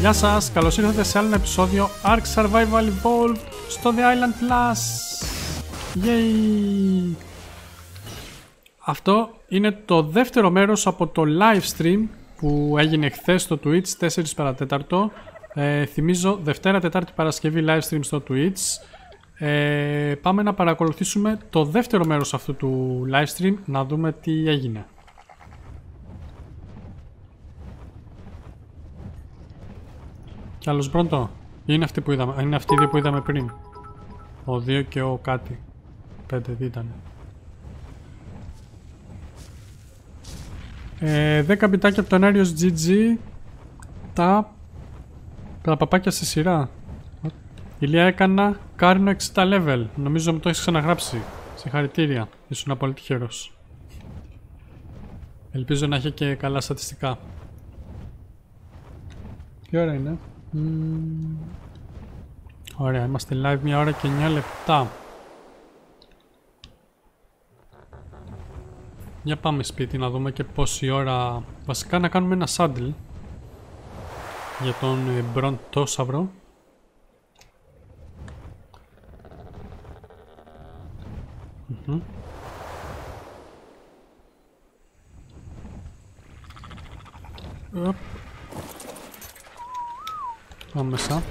Γεια σας, καλώς ήρθατε σε άλλο ένα επεισόδιο Ark Survival Evolved στο The Island Plus. Yay! Αυτό είναι το δεύτερο μέρος από το live stream που έγινε χθες στο Twitch 4 παρατέταρτο. Θυμίζω Δευτέρα, Τετάρτη, Παρασκευή live stream στο Twitch. Πάμε να παρακολουθήσουμε το δεύτερο μέρος αυτού του live stream, να δούμε τι έγινε. Κι άλλος Μπρόντο. Είναι αυτοί που είδαμε. Είναι αυτοί οι δύο που είδαμε πριν. Ο 2 και ο κάτι. 5 τι ήταν. 10 μπιτάκια από τον Άριος GG. Τα παπάκια σε σειρά. Ηλία, έκανα Κάρνο 60 level. Νομίζω μου το έχεις ξαναγράψει. Συγχαρητήρια. Ήσουν πολύ τυχερός. Ελπίζω να έχει και καλά στατιστικά. Τι ώρα είναι? Ωραία, είμαστε live 1 ώρα και 9 λεπτά. Για πάμε σπίτι να δούμε και πόση ώρα. Βασικά να κάνουμε ένα saddle για τον Μπροντόσαυρο. Πάμε μέσα.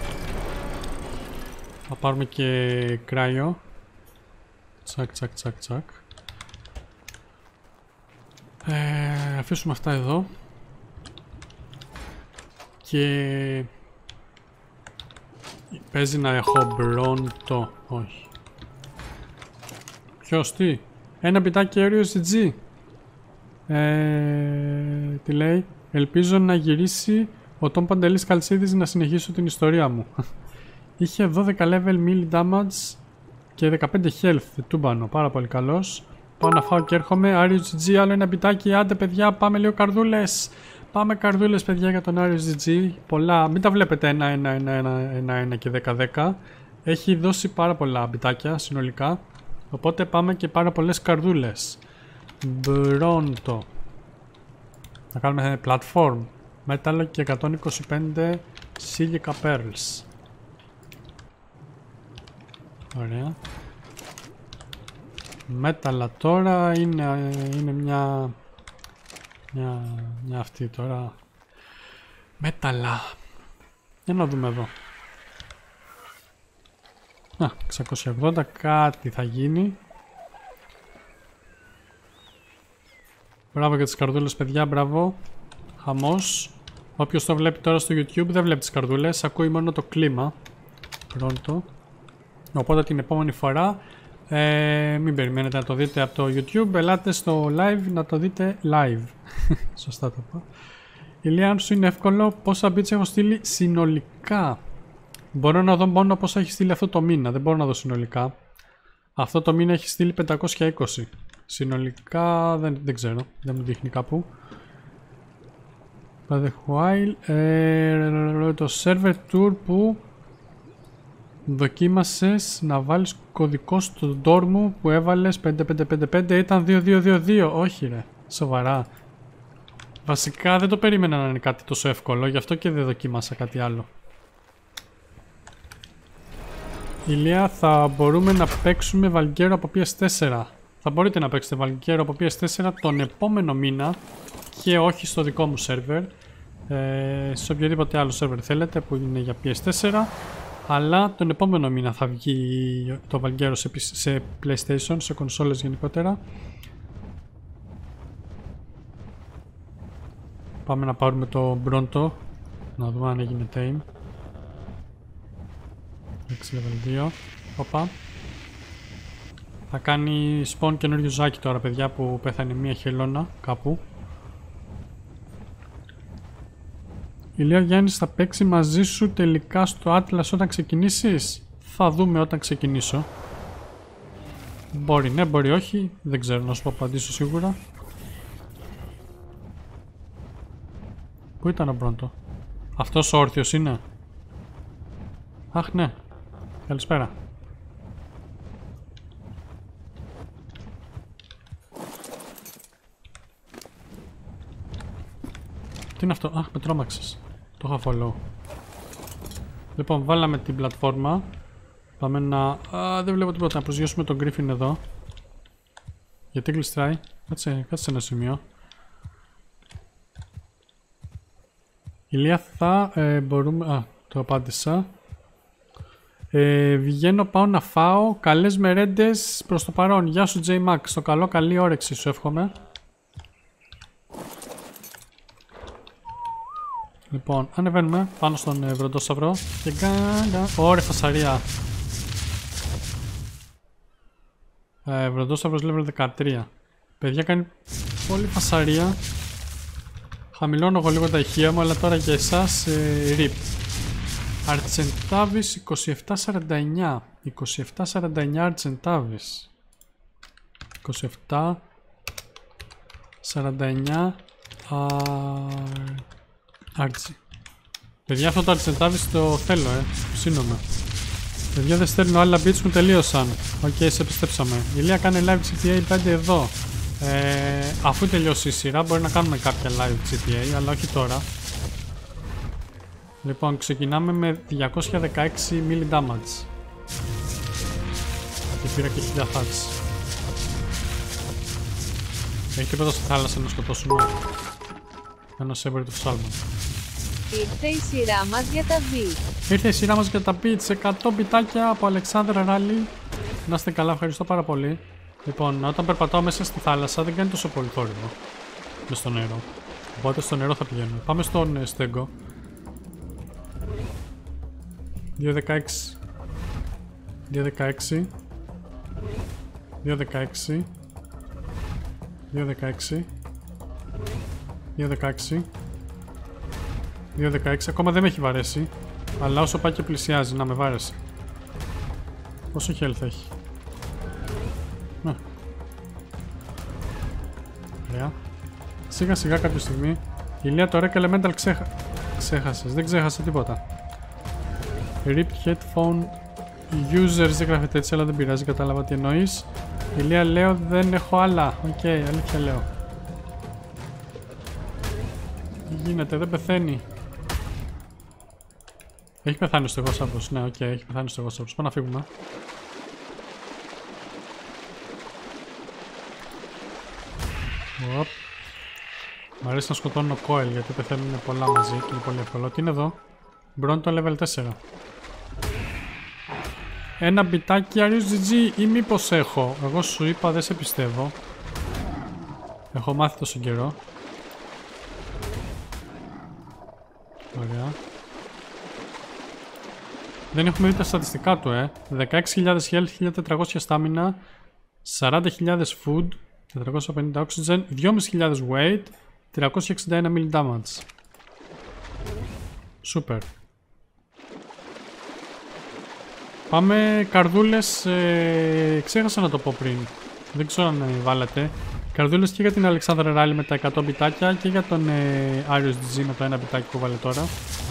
Θα πάρουμε και κράγιο. Τσακ τσακ τσακ τσακ. Αφήσουμε αυτά εδώ. Και παίζει να έχω Μπρόντο. Όχι. Ποιος, τι? Ένα πιτάκι αέριο CG. Τι λέει? Ελπίζω να γυρίσει ο Τόμ Παντελής Καλσίδης να συνεχίσω την ιστορία μου. Είχε 12 level melee damage και 15 health τούμπανο. Πάρα πολύ καλός. Πάω να φάω και έρχομαι. Άριο GG, άλλο ένα πιτάκι. Άντε παιδιά, πάμε λίγο καρδούλες. Πάμε καρδούλες παιδιά για τον Άριο GG. Πολλά, μην τα βλέπετε 1 και 10-10. Έχει δώσει πάρα πολλά πιτάκια συνολικά. Οπότε πάμε και πάρα πολλές καρδούλες. Μπρόντο. Θα κάνουμε platform. Μέταλλο και 125 Silica Pearls. Ωραία. Μέταλλα τώρα είναι μια αυτή τώρα. Μέταλλα. Για να δούμε εδώ. 680 κάτι θα γίνει. Μπράβο για τις καρδούλες παιδιά, μπράβο. Χαμός. Όποιος το βλέπει τώρα στο YouTube δεν βλέπει τις καρδούλες, ακούει μόνο το κλίμα. Πρώτο. Οπότε την επόμενη φορά μην περιμένετε να το δείτε από το YouTube, ελάτε στο live να το δείτε live. Σωστά το πω. Ηλία, αν σου είναι εύκολο, πόσα bits έχω στείλει συνολικά? Μπορώ να δω μόνο πόσα έχει στείλει αυτό το μήνα, δεν μπορώ να δω συνολικά. Αυτό το μήνα έχει στείλει 520. Συνολικά δεν ξέρω, δεν μου δείχνει κάπου. Το server tour που δοκίμασες να βάλεις κωδικό στο door μου που έβαλες 5555 ήταν 2222. Όχι ρε, σοβαρά. Βασικά δεν το περίμενα να είναι κάτι τόσο εύκολο, γι' αυτό και δεν δοκίμασα κάτι άλλο. Ηλία, θα μπορούμε να παίξουμε Βαλγκέρο από PS4. Θα μπορείτε να παίξετε Βαλγκέρο από PS4 τον επόμενο μήνα και όχι στο δικό μου server. Σε οποιοδήποτε άλλο server θέλετε που είναι για PS4. Αλλά τον επόμενο μήνα θα βγει το Βαλγκέρο σε PlayStation, σε κονσόλες γενικότερα. Πάμε να πάρουμε το Μπρόντο. Να δούμε αν έγινε tame. 6 level 2. Οπα. Θα κάνει spawn καινούριο ζάκι τώρα παιδιά που πέθανε μία χελώνα κάπου. Ηλία, Γιάννης θα παίξει μαζί σου τελικά στο Atlas όταν ξεκινήσεις? Θα δούμε όταν ξεκινήσω. Μπορεί ναι, μπορεί όχι. Δεν ξέρω να σου πω απαντήσω σίγουρα. Πού ήταν ο Μπρόντο? Αυτός ο όρθιος είναι? Αχ ναι. Καλησπέρα. Τι είναι αυτό? Αχ, με τρόμαξες. Το είχα follow. Λοιπόν, βάλαμε την πλατφόρμα. Πάμε να... δεν βλέπω τίποτα. Να προσγειώσουμε τον Griffin εδώ. Γιατί γλιστράει. Κάτσε σε ένα σημείο. Ηλία θα μπορούμε... το απάντησα. Βγαίνω, πάω να φάω. Καλές μερέντες προς το παρόν. Γεια σου J-Max. Στο καλό, καλή όρεξη σου εύχομαι. Λοιπόν, ανεβαίνουμε πάνω στον βροντόσαυρο. Και ωραία φασαρία. Βροντόσαυρος level 13. Παιδιά, κάνει πολύ φασαρία. Χαμηλώνω εγώ λίγο τα ηχεία μου, αλλά τώρα για εσάς RIP. Αρτσεντάβης 2749. 2749 Αρτσεντάβης. 2749 Άρτσι. Παιδιά, αυτό το Αρτσεντάβης το θέλω, ψήνομαι. Παιδιά, δεν στέλνω άλλα bits, μου τελείωσαν. Οκ, σε επιστρέψαμε. Η Ηλία κάνει live GTA 5 εδώ. Αφού τελειώσει η σειρά μπορεί να κάνουμε κάποια live GTA, αλλά όχι τώρα. Λοιπόν, ξεκινάμε με 216 milli damage. Και πήρα και 1000 hacks. Έχει τίποτα στη θάλασσα να σκοτώσουμε. Ένα σέβερ του Salmon. Ήρθε η σειρά μας για τα beats. Ήρθε η σειρά μας για τα beats. 100 μπιτάκια από Αλεξάνδρα Ράλι. Να είστε καλά, ευχαριστώ πάρα πολύ. Λοιπόν, όταν περπατάω μέσα στη θάλασσα δεν κάνει τόσο πολύ θόρυβο. Μες στο νερό. Οπότε στο νερό θα πηγαίνουμε. Πάμε στον στέγκο. 216. 216. 216. 216. 216. 216. Ακόμα δεν με έχει βαρέσει. Αλλά όσο πάει και πλησιάζει να με βάρεσε. Πόσο health έχει? Ωραία. Σιγά σιγά κάποια στιγμή. Η Ηλία το Rec Elemental ξέχασες. Δεν ξέχασα τίποτα. RIP headphone users δεν γράφεται έτσι, αλλά δεν πειράζει, κατάλαβα τι εννοείς. Η Ηλία λέω δεν έχω άλλα. Οκ, αλήθεια λέω. Τι γίνεται, δεν πεθαίνει. Έχει πεθάνει ο στεγόσαυρος. Ναι, οκ, έχει πεθάνει ο στεγόσαυρος. Πάμε να φύγουμε. Μ' αρέσει να σκοτώνω coil γιατί πεθαίνουν πολλά μαζί και είναι πολύ εύκολο. Τι είναι εδώ? Μπρόντο level 4. Ένα μπιτάκι Arius GG ή μήπως έχω? Εγώ σου είπα δεν σε πιστεύω. Έχω μάθει τόσο καιρό. Ωραία. Δεν έχουμε δει τα στατιστικά του 16.000 health, 1.400 stamina, 40.000 food, 450 oxygen, 2.500 weight, 361 mill damage. Super. Πάμε καρδούλες, ξέχασα να το πω πριν. Δεν ξέρω αν βάλατε. Καρδούλες και για την Αλεξάνδρα Ράλι με τα 100 μπιτάκια και για τον Arius DG με το 1 μπιτάκι που βάλε τώρα.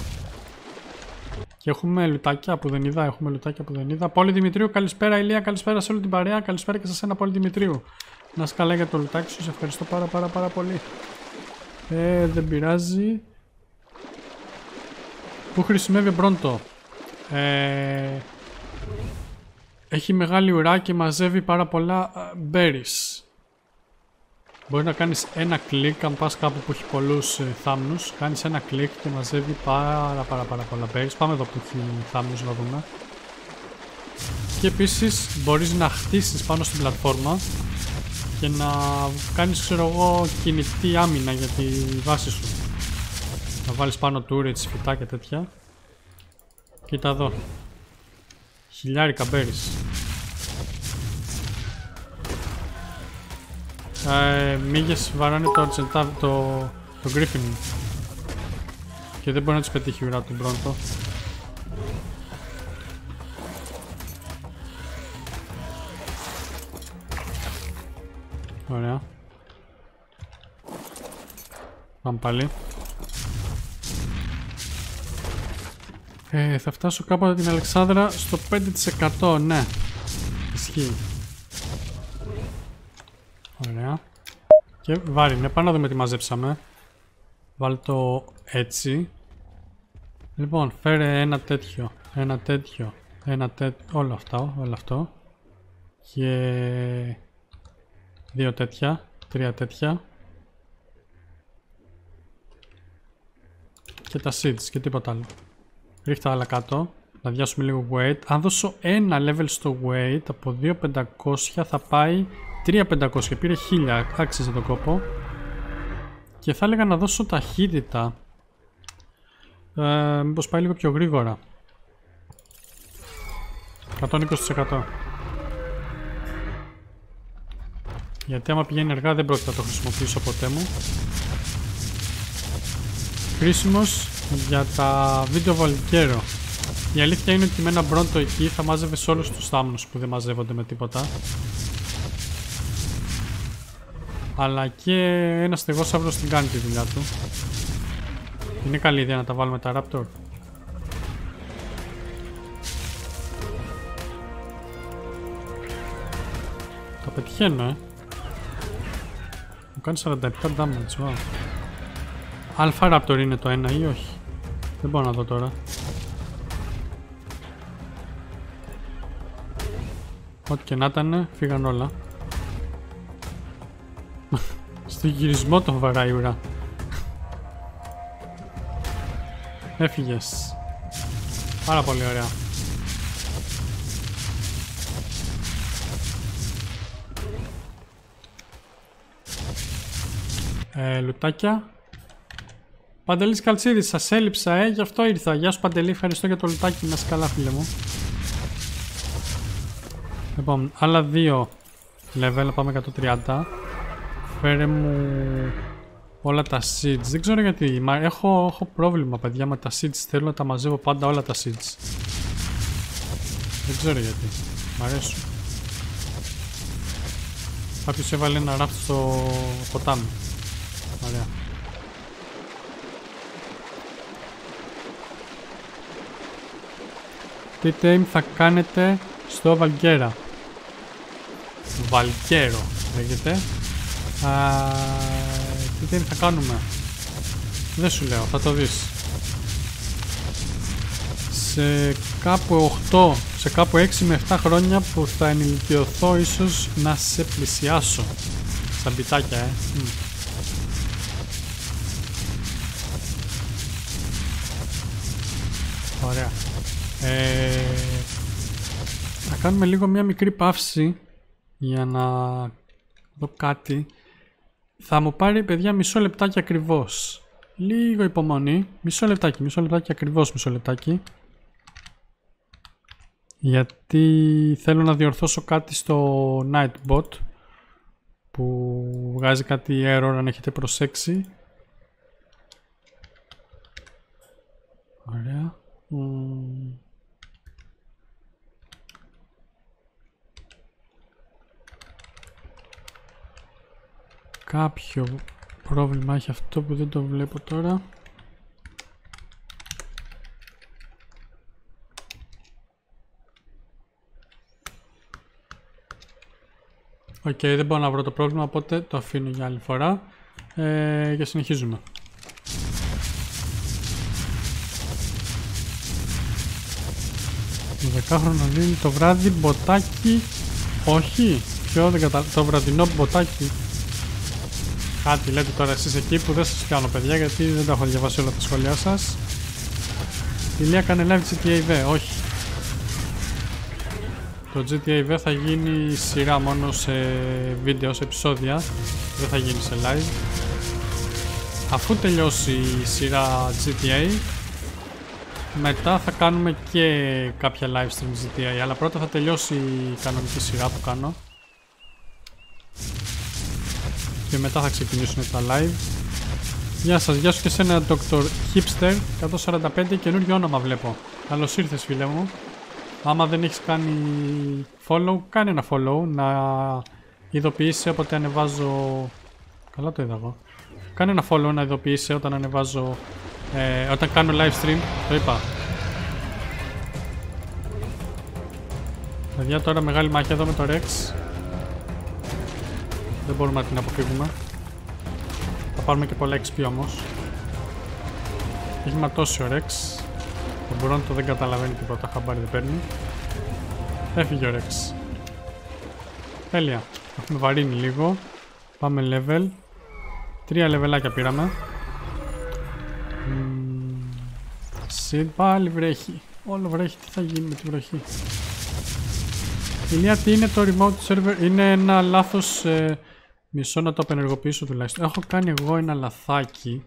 Και έχουμε λουτάκια που δεν είδα, Πόλη Δημητρίου, καλησπέρα Ηλία, καλησπέρα σε όλη την παρέα, καλησπέρα και σε εσένα Πόλη Δημητρίου. Να είσαι καλά για το λουτάκι σου, σε ευχαριστώ πάρα πολύ. Δεν πειράζει. Πού χρησιμεύει Μπρόντο? Έχει μεγάλη ουρά και μαζεύει πάρα πολλά berries. Μπορεί να κάνεις ένα κλικ, αν πας κάπου που έχει πολλούς θάμνους, κάνεις ένα κλικ και μαζεύει πάρα πολλά berries. Πάμε εδώ που έχει θάμνους να δούμε. Και επίσης μπορείς να χτίσεις πάνω στην πλατφόρμα και να κάνεις, ξέρω εγώ, κινητή άμυνα για τη βάση σου. Να βάλεις πάνω turrets, φυτά και τέτοια. Κοίτα εδώ. Χιλιάρικα berries. Μύγες βαράνε το Griffin και δεν μπορεί να τους πετύχει η ουρά του Μπρόντο. Ωραία. Πάμε πάλι. Θα φτάσω κάποτε την Αλεξάνδρα στο 5%, ναι. Ισχύει. Ωραία. Και βάρινε. Πάμε να δούμε τι μαζέψαμε. Βάλε το έτσι. Λοιπόν, φέρε ένα τέτοιο. Ένα τέτοιο. Όλο αυτό. Και 2 τέτοια. 3 τέτοια. Και τα seeds και τίποτα άλλο. Ρίχτα άλλα κάτω. Να διάσουμε λίγο weight. Αν δώσω ένα level στο weight από 2.500 θα πάει 3.500. Πήρε 1000. Άξιζε τον κόπο. Και θα έλεγα να δώσω ταχύτητα. Μήπως πάει λίγο πιο γρήγορα. 120%. Γιατί άμα πηγαίνει αργά δεν πρόκειται να το χρησιμοποιήσω ποτέ μου. Χρήσιμος για τα βίντεο Valkyro. Η αλήθεια είναι ότι με ένα μπρόντο εκεί θα μάζευε σε όλους τους θάμνους που δεν μαζεύονται με τίποτα. Αλλά και ένα στεγόσαυρος την κάνει τη δουλειά του. Είναι καλή ιδέα να τα βάλουμε τα Raptor. Τα πετυχαίνω, Μου κάνει 47 damage, wow. Alpha Raptor είναι το ένα ή όχι? Δεν μπορώ να δω τώρα. Ό,τι και να ήταν, φύγαν όλα. Στο γυρισμό τον βαράει η ουρά. Έφυγες. Πάρα πολύ ωραία. Λουτάκια. Παντελής Καλτσίδης, σας έλειψα, γι' αυτό ήρθα. Γεια σου Παντελή, ευχαριστώ για το λουτάκι, να είσαι καλά φίλε μου. Λοιπόν, άλλα 2 level, πάμε 130. Φέρε μου όλα τα seeds. Δεν ξέρω γιατί, έχω πρόβλημα παιδιά με τα seeds. Θέλω να τα μαζεύω πάντα όλα τα seeds. Δεν ξέρω γιατί, μ' αρέσουν. Κάποιος έβαλε ένα ράφτ στο ποτάμι. Ωραία. Τι team θα κάνετε στο Valkyra? Valkyro λέγεται. Τι team θα κάνουμε? Δεν σου λέω, θα το δεις. Σε κάπου 8, σε κάπου 6 με 7 χρόνια που θα ενηλικιωθώ ίσως να σε πλησιάσω. Στα μπιτάκια, Ωραία. Να κάνουμε λίγο μια μικρή παύση για να δω κάτι. Θα μου πάρει παιδιά μισό λεπτάκι ακριβώς. Λίγο υπομονή. Μισό λεπτάκι ακριβώς, μισό λεπτάκι. Γιατί θέλω να διορθώσω κάτι στο Nightbot που βγάζει κάτι error αν έχετε προσέξει. Ωραία. Κάποιο πρόβλημα έχει αυτό που δεν το βλέπω τώρα. Οκ, δεν μπορώ να βρω το πρόβλημα, οπότε το αφήνω για άλλη φορά και συνεχίζουμε. Το 10χρονο δίνει το βράδυ μποτάκι. Όχι, ποιο δεν καταλαβαίνω. Το βραδινό μποτάκι. Κάτι λέτε τώρα εσείς εκεί που δεν σας πιάνω παιδιά, γιατί δεν τα έχω διαβάσει όλα τα σχόλιά σας. Η Λία κάνει live GTA V. Όχι. Το GTA V θα γίνει σειρά μόνο σε βίντεο, σε επεισόδια. Δεν θα γίνει σε live. Αφού τελειώσει η σειρά GTA, μετά θα κάνουμε και κάποια live stream GTA, αλλά πρώτα θα τελειώσει η κανονική σειρά που κάνω. Και μετά θα ξεκινήσουν τα live. Γεια σας, γεια σου και σένα Dr. Hipster 145, καινούριο όνομα βλέπω. Καλώς ήρθες φίλε μου. Άμα δεν έχεις κάνει follow, κάνε ένα follow, να ειδοποιήσει όποτε ανεβάζω... Καλά το είδα εγώ. Κάνε ένα follow να ειδοποιήσει όταν ανεβάζω... όταν κάνω live stream, το είπα. Παιδιά, τώρα μεγάλη μάχη εδώ με το Rex. Δεν μπορούμε να την αποφύγουμε. Θα πάρουμε και πολλά XP όμως. Έχει ματώσει ο Rex. Ο Μπρόντο δεν καταλαβαίνει τίποτα, χαμπάρι δεν παίρνει. Έφυγε ο Ρεξ. Τέλεια. Έχουμε βαρύνει λίγο. Πάμε level. 3 λεβελάκια πήραμε. Πάλι βρέχει. Όλο βρέχει. Τι θα γίνει με τη βροχή? Ηλία, τι είναι το remote server? Είναι ένα λάθος. Μισό να το απενεργοποιήσω τουλάχιστον. Έχω κάνει εγώ ένα λαθάκι.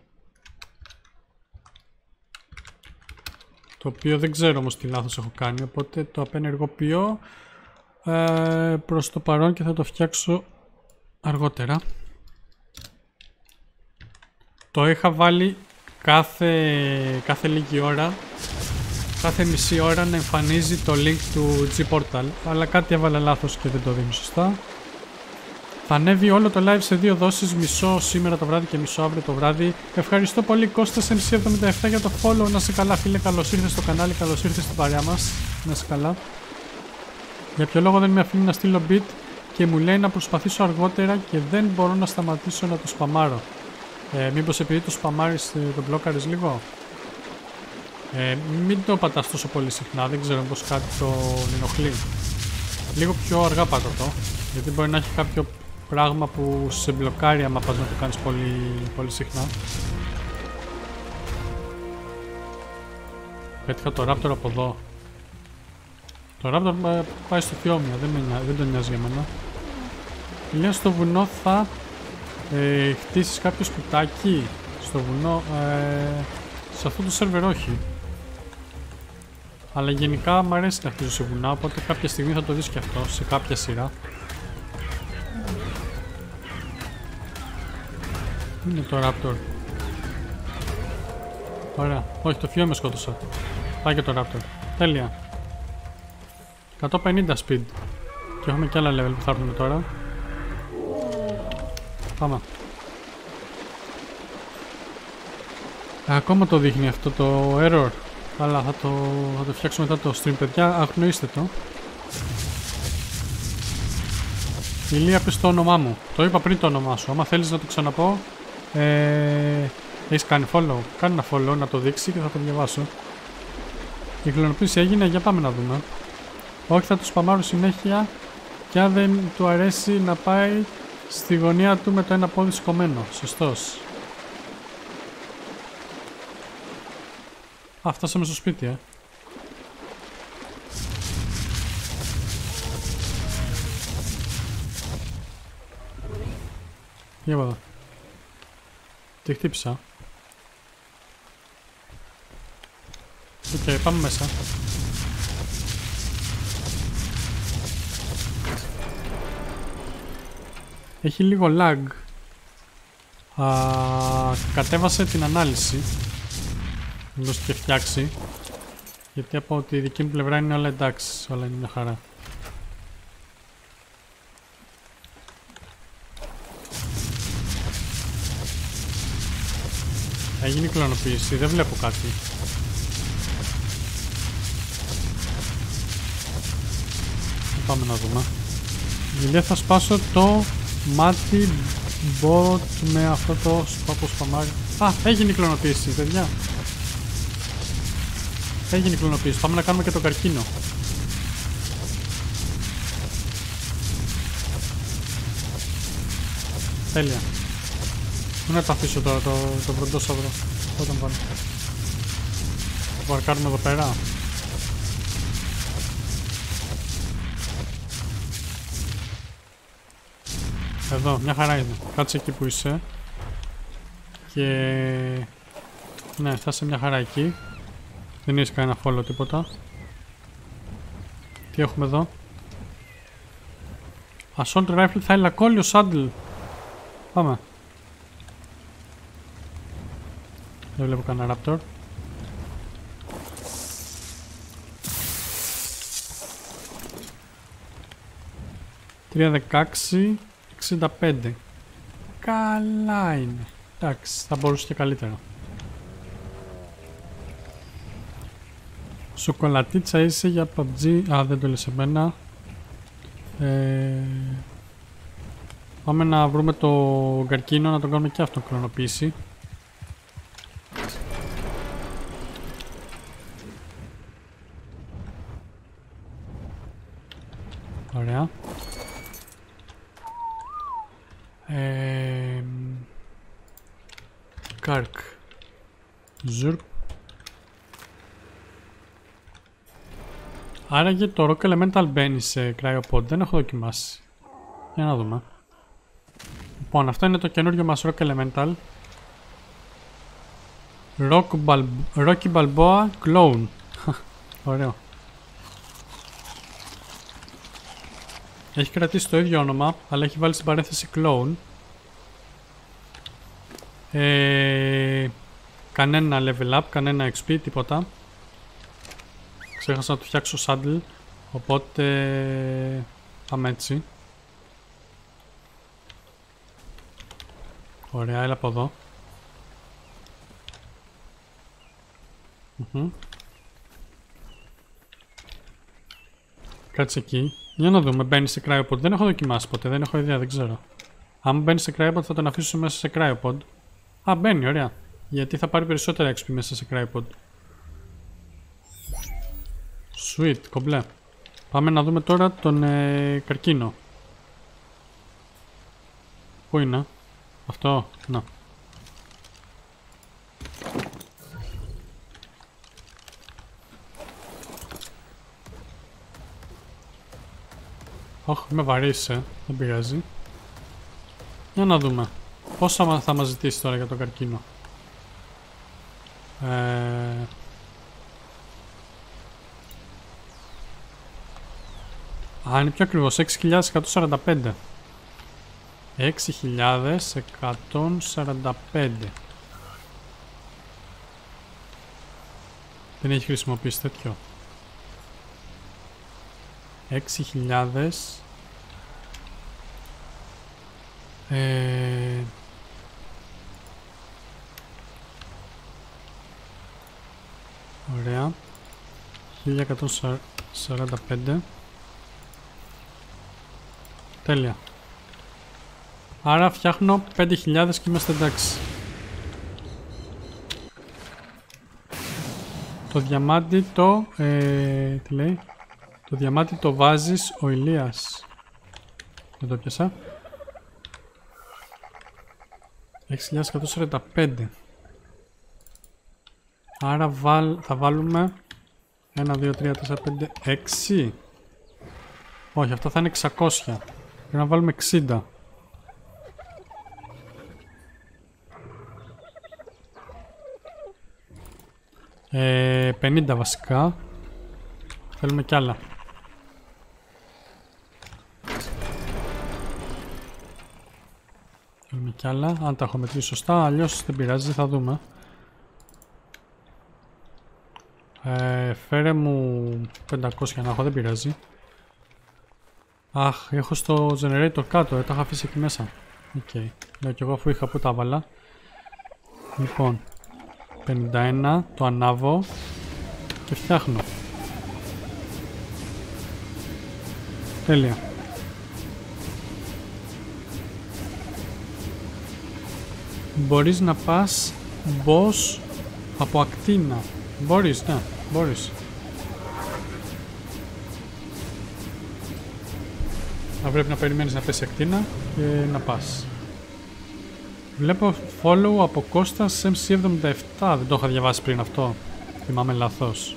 Το οποίο δεν ξέρω όμως τι λάθος έχω κάνει. Οπότε το απενεργοποιώ προς το παρόν και θα το φτιάξω αργότερα. Το είχα βάλει κάθε λίγη ώρα, κάθε μισή ώρα να εμφανίζει το link του G-Portal, αλλά κάτι έβαλα λάθος και δεν το δίνω σωστά. Θα ανέβει όλο το live σε 2 δόσεις, μισό σήμερα το βράδυ και μισό αύριο το βράδυ. Ευχαριστώ πολύ Κώστας MC77 για το follow. Να σε καλά φίλε, καλώς ήρθες στο κανάλι, καλώς ήρθες στην παρέα μας. Να σε καλά. Για ποιο λόγο δεν με αφήνει να στείλω beat και μου λέει να προσπαθήσω αργότερα και δεν μπορώ να σταματήσω να το σπαμάρω. Μήπως επειδή το σπαμάρεις το μπλόκαρεις λίγο? Μην το πατάς τόσο πολύ συχνά, δεν ξέρω πως κάτι το ενοχλεί. Λίγο πιο αργά πάτα το, γιατί μπορεί να έχει κάποιο πράγμα που σε μπλοκάρει άμα πας να το κάνεις πολύ συχνά. Πέτυχα το Raptor από εδώ. Το Raptor πάει στο Θιόμια, δεν τον νοιάζει για μένα. Λέω στο βουνό θα χτίσεις κάποιο σπιτάκι στο βουνό. Σε αυτό το σερβερ όχι. Αλλά γενικά μου αρέσει να χτίζω σε βουνά, οπότε κάποια στιγμή θα το δεις και αυτό σε κάποια σειρά. Είναι το Raptor. Ωραία. Όχι, το Θιόμια σκότωσα. Πάει και το Raptor. Τέλεια. 150 speed. Και έχουμε και άλλα level που θα έρθουμε τώρα. Πάμε. Ακόμα το δείχνει αυτό το error. Αλλά θα το φτιάξω μετά το stream, παιδιά. Αγνοήστε το. Ηλία, πες το όνομά μου. Το είπα πριν το όνομά σου. Άμα θέλεις να το ξαναπώ, έχεις κάνει follow. Κάνε ένα follow να το δείξει και θα το διαβάσω. Η κλωνοποίηση έγινε, για πάμε να δούμε. Όχι, θα το σπαμάρω συνέχεια και αν δεν του αρέσει να πάει στη γωνία του με το ένα πόδι σηκωμένο. Σωστός. Α, φτάσαμε στο σπίτι, Για εδώ. Τι χτύπησα. Οκ, πάμε μέσα. Έχει λίγο lag. Κατέβασε την ανάλυση. Μήπως και φτιάξει. Γιατί από τη δική μου πλευρά είναι όλα εντάξει. Όλα είναι μια χαρά. Έγινε η κλωνοποίηση. Δεν βλέπω κάτι. Πάμε να δούμε. Δηλαδή θα σπάσω το μάτι bot με αυτό το σπάπο σπαμάρι. Α, έγινε η κλωνοποίηση, παιδιά. Έγινε η κλωνοποίηση. Πάμε να κάνουμε και το καρκίνο. Τέλεια. Πού να το αφήσω τώρα το βροντόσαυρο? Όταν πάνε. Θα παρκάρουμε εδώ πέρα. Εδώ, μια χαρά είναι. Κάτσε εκεί που είσαι. Και... ναι, θα είσαι μια χαρά εκεί. Δεν είσαι κανένα follow τίποτα. Τι έχουμε εδώ? Assault rifle θα ελακόλιο saddle. Πάμε. Δεν βλέπω κανένα raptor. $316 65. Καλά είναι. Εντάξει, θα μπορούσε και καλύτερα. Σοκολατίτσα είσαι για PUBG. Α, δεν το λες εμένα. Πάμε να βρούμε το καρκίνο, να τον κάνουμε και αυτόν κλωνοποίηση. Καρκ. Ζουρπ. Άραγε το Rock Elemental μπαίνει σε Cryopod. Δεν έχω δοκιμάσει. Για να δούμε. Λοιπόν, αυτό είναι το καινούριο μας Rock Elemental. Rocky Balboa Clone. Ωραίο. Έχει κρατήσει το ίδιο όνομα, αλλά έχει βάλει στην παρένθεση Clone. Κανένα level up, κανένα XP, τίποτα. Ξέχασα να του φτιάξω saddle, οπότε πάμε έτσι. Ωραία, έλα από εδώ. Κάτσε εκεί. Για να δούμε, μπαίνει σε Cryopod. Δεν έχω δοκιμάσει ποτέ, δεν έχω ιδέα, δεν ξέρω. Αν μπαίνει σε Cryopod θα τον αφήσω μέσα σε Cryopod. Α, μπαίνει, ωραία. Γιατί θα πάρει περισσότερα XP μέσα σε Cryopod. Sweet, κομπλέ. Πάμε να δούμε τώρα τον καρκίνο. Πού είναι? Αυτό, να. Όχι, με βαρύς, δεν πειράζει. Για να δούμε. Πόσα θα μας ζητήσει τώρα για τον καρκίνο. Α, είναι πιο ακριβώς. 6.145. 6.145. Δεν έχει χρησιμοποιήσει τέτοιο. 6.000. Ωραία. 1145. Τέλεια. Άρα φτιάχνω 5.000 και είμαστε εντάξει. Το διαμάντι το... τι λέει? Το διαμάντι το βάζεις ο Ηλίας. Δεν το πιάσα. 6.145. Άρα θα βάλουμε 1, 2, 3, 4, 5, 6. Όχι, αυτό θα είναι 600. Πρέπει να βάλουμε 60. Ε, 50 βασικά. Θέλουμε κι άλλα. Θέλουμε κι άλλα. Αν τα έχω μετρήσει σωστά, αλλιώς δεν πειράζει, θα δούμε. Φέρε μου 500 να έχω, δεν πειράζει. Αχ, έχω στο generator κάτω, το είχα αφήσει εκεί μέσα. Οκ. Λέω κι εγώ αφού είχα που τα βάλα. Λοιπόν, 51, το ανάβω και φτιάχνω. Τέλεια. Μπορείς να πας boss από ακτίνα. Μπορείς, ναι, μπορείς. Θα πρέπει να περιμένεις να πέσει ακτίνα και να πας. Βλέπω follow από Κώστας MC77. Δεν το είχα διαβάσει πριν αυτό. Θυμάμαι λάθος.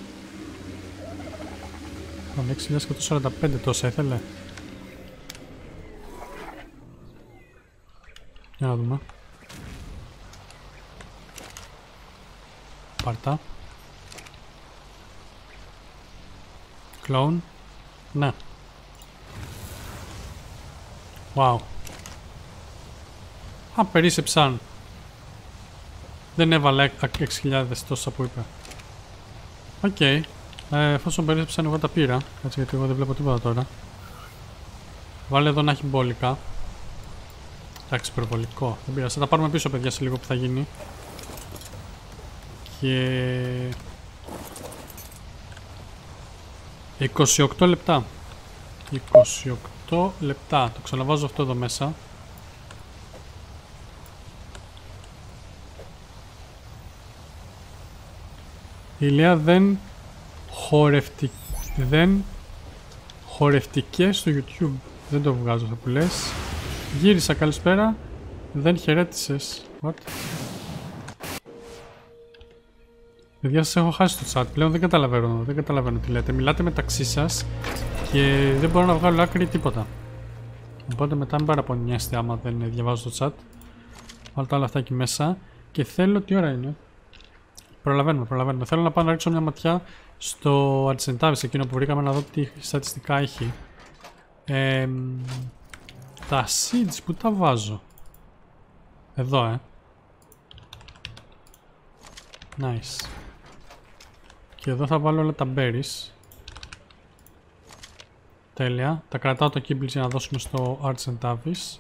6.145 τόσα ήθελε. Για να δούμε. Πάρτα. Clone. Ναι. Wow. Α, περίσσεψαν. Δεν έβαλα 6.000 τόσα που είπε. Οκ. Εφόσον περίσσεψαν εγώ τα πήρα. Έτσι, γιατί εγώ δεν βλέπω τίποτα τώρα. Βάλε εδώ να έχει μπόλικα. Εντάξει, υπερβολικό. Δεν πειράζει. Θα τα πάρουμε πίσω, παιδιά, σε λίγο που θα γίνει. Και... 28 λεπτά. 28 λεπτά. Το ξαναβάζω αυτό εδώ μέσα. Η Ηλία δεν χορευτικές στο YouTube. Δεν το βγάζω αυτό που λες. Γύρισα, καλησπέρα. Δεν χαιρέτησες. What? Παιδιά, σας έχω χάσει το chat. Πλέον δεν καταλαβαίνω τι λέτε. Μιλάτε μεταξύ σας και δεν μπορώ να βγάλω άκρη τίποτα. Οπότε μετά μην παραπονιέστε άμα δεν διαβάζω το chat. Βάλω τα όλα αυτά εκεί μέσα. Και θέλω, τι ώρα είναι? Προλαβαίνουμε. Θέλω να πάω να ρίξω μια ματιά στο Argentavis, εκείνο που βρήκαμε, να δω τι στατιστικά έχει. Τα seeds που τα βάζω? Εδώ, Nice. Και εδώ θα βάλω όλα τα berries. Τέλεια. Τα κρατάω το kibbles για να δώσουμε στο Argentavis.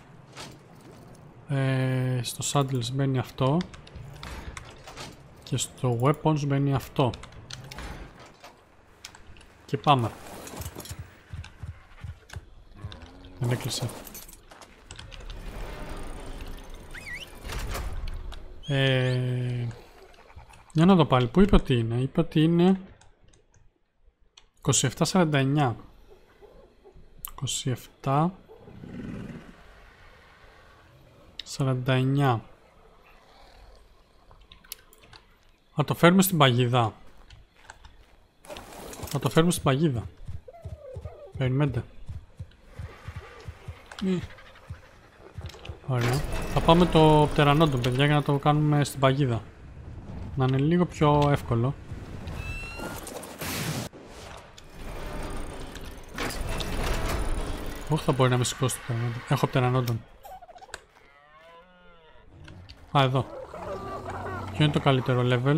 Στο saddles μπαίνει αυτό. Και στο weapons μπαίνει αυτό. Και πάμε. Δεν έκλεισε. Για να δω πάλι. Πού είπε ότι είναι? Είπε ότι είναι 27-49. 27-49. Θα το φέρουμε στην παγίδα. Περιμένετε. Ωραία. Θα πάμε το πτερανόντο, παιδιά, για να το κάνουμε στην παγίδα. Να είναι λίγο πιο εύκολο. Όχι, θα μπορεί να με σηκώσει το πτερανόντο. Έχω πτερανόντον. Α, εδώ. Ποιο είναι το καλύτερο level?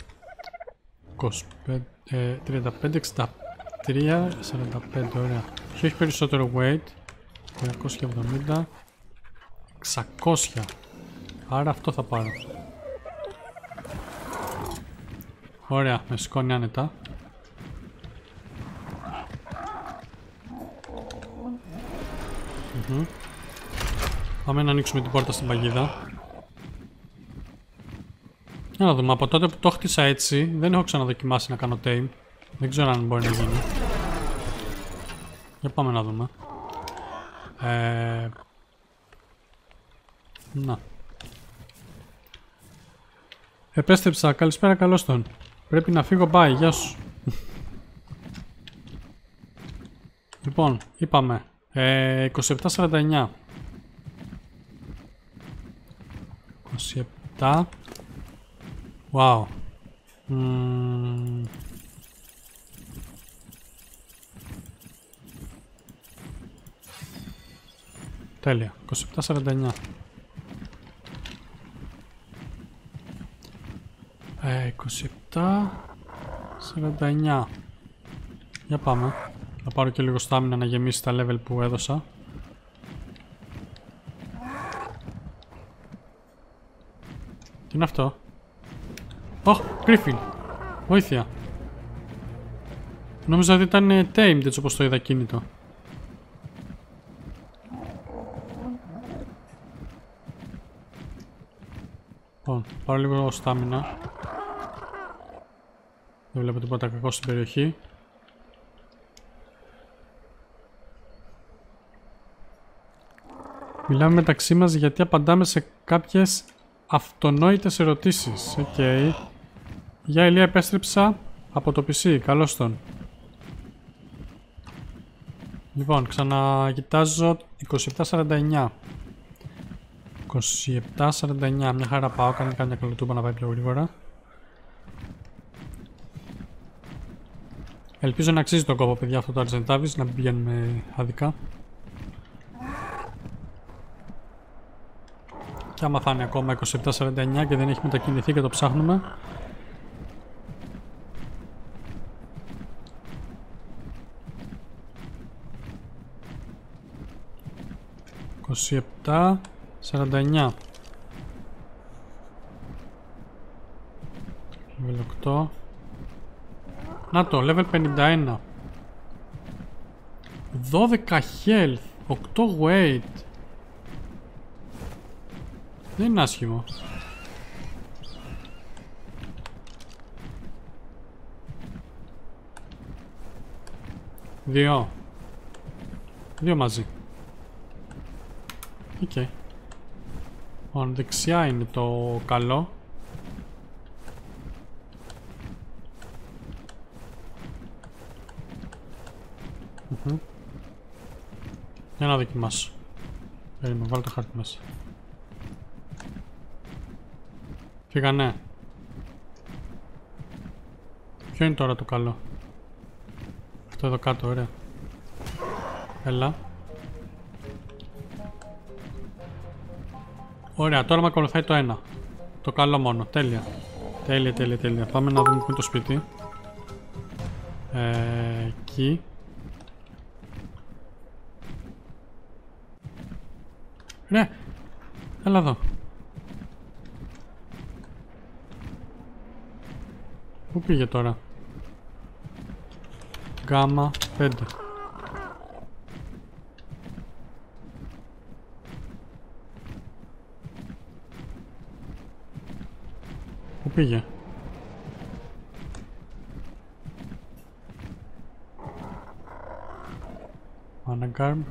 25, 35, 63, 45, ωραία. Ποιο έχει περισσότερο weight? 270, 600. Άρα αυτό θα πάρω. Ωραία, με σηκώνει άνετα. Πάμε να ανοίξουμε την πόρτα στην παγίδα. Για να δούμε, από τότε που το χτίσα έτσι δεν έχω ξαναδοκιμάσει να κάνω tame. Δεν ξέρω αν μπορεί να γίνει. Για πάμε να δούμε. Να. Επέστρεψα, καλησπέρα, καλώς τον. Πρέπει να φύγω, bye, γεια σου. Λοιπόν, είπαμε 27-49. 27. Wow. Τέλεια. 27-49. 27-49. Για πάμε. Θα πάρω και λίγο στάμινα να γεμίσει τα level που έδωσα. Τι είναι αυτό? Ωχ, Griffin. Βοήθεια. Νόμιζα ότι ήταν tamed έτσι όπως το είδα κίνητο. Λοιπόν, πάρω λίγο στάμινα. Δεν βλέπω τίποτα κακό στην περιοχή. Μιλάμε μεταξύ μας γιατί απαντάμε σε κάποιες αυτονόητες ερωτήσεις. Okay. Γεια Ηλία, επέστρεψα από το PC. Καλώς τον. Λοιπόν, ξανακοιτάζω 27-49. 27-49. Μια χαρά πάω. Κάνει κάμια καλωτούμπα να πάει πιο γρήγορα. Ελπίζω να αξίζει τον κόπο, παιδιά, αυτό το Argentavis, να μην πηγαίνουμε άδικα. Και άμα θα είναι ακόμα 27-49 και δεν έχει μετακινηθεί και το ψάχνουμε. «27-49». Level 8. Να το, level 51. 12 health, 8 weight. Δεν είναι άσχημο. Δύο μαζί. Οκ. Λοιπόν, δεξιά είναι το καλό. Για να δοκιμάσω. Περίμενε, βάλω το χάρτη μέσα. Φύγανε. Ποιο είναι τώρα το καλό? Αυτό εδώ κάτω, ωραία. Έλα. Ωραία, τώρα με ακολουθάει το ένα. Το καλό μόνο, τέλεια. Τέλεια. Πάμε να δούμε που είναι το σπίτι. Εκεί. Ναι, έλα εδώ. Πού πήγε τώρα? Γάμα 5. Πού πήγε? Αναγκάρμ.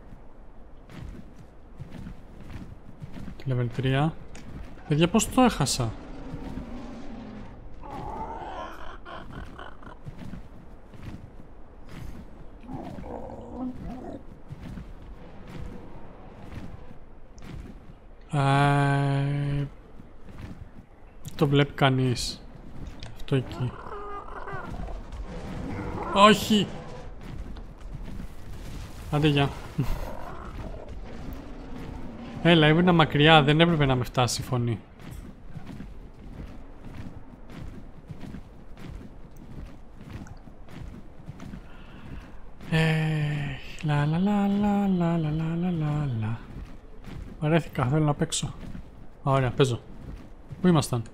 Level 3. Παιδιά, πώς το έχασα? Το βλέπει κανείς. Αυτό εκεί. Όχι! Άντε γεια. Έλα, ήμουν μακριά, δεν έπρεπε να με φτάσει η φωνή. Λα. Βαρέθηκα, θέλω να παίξω. Ωραία, παίζω. Πού ήμασταν?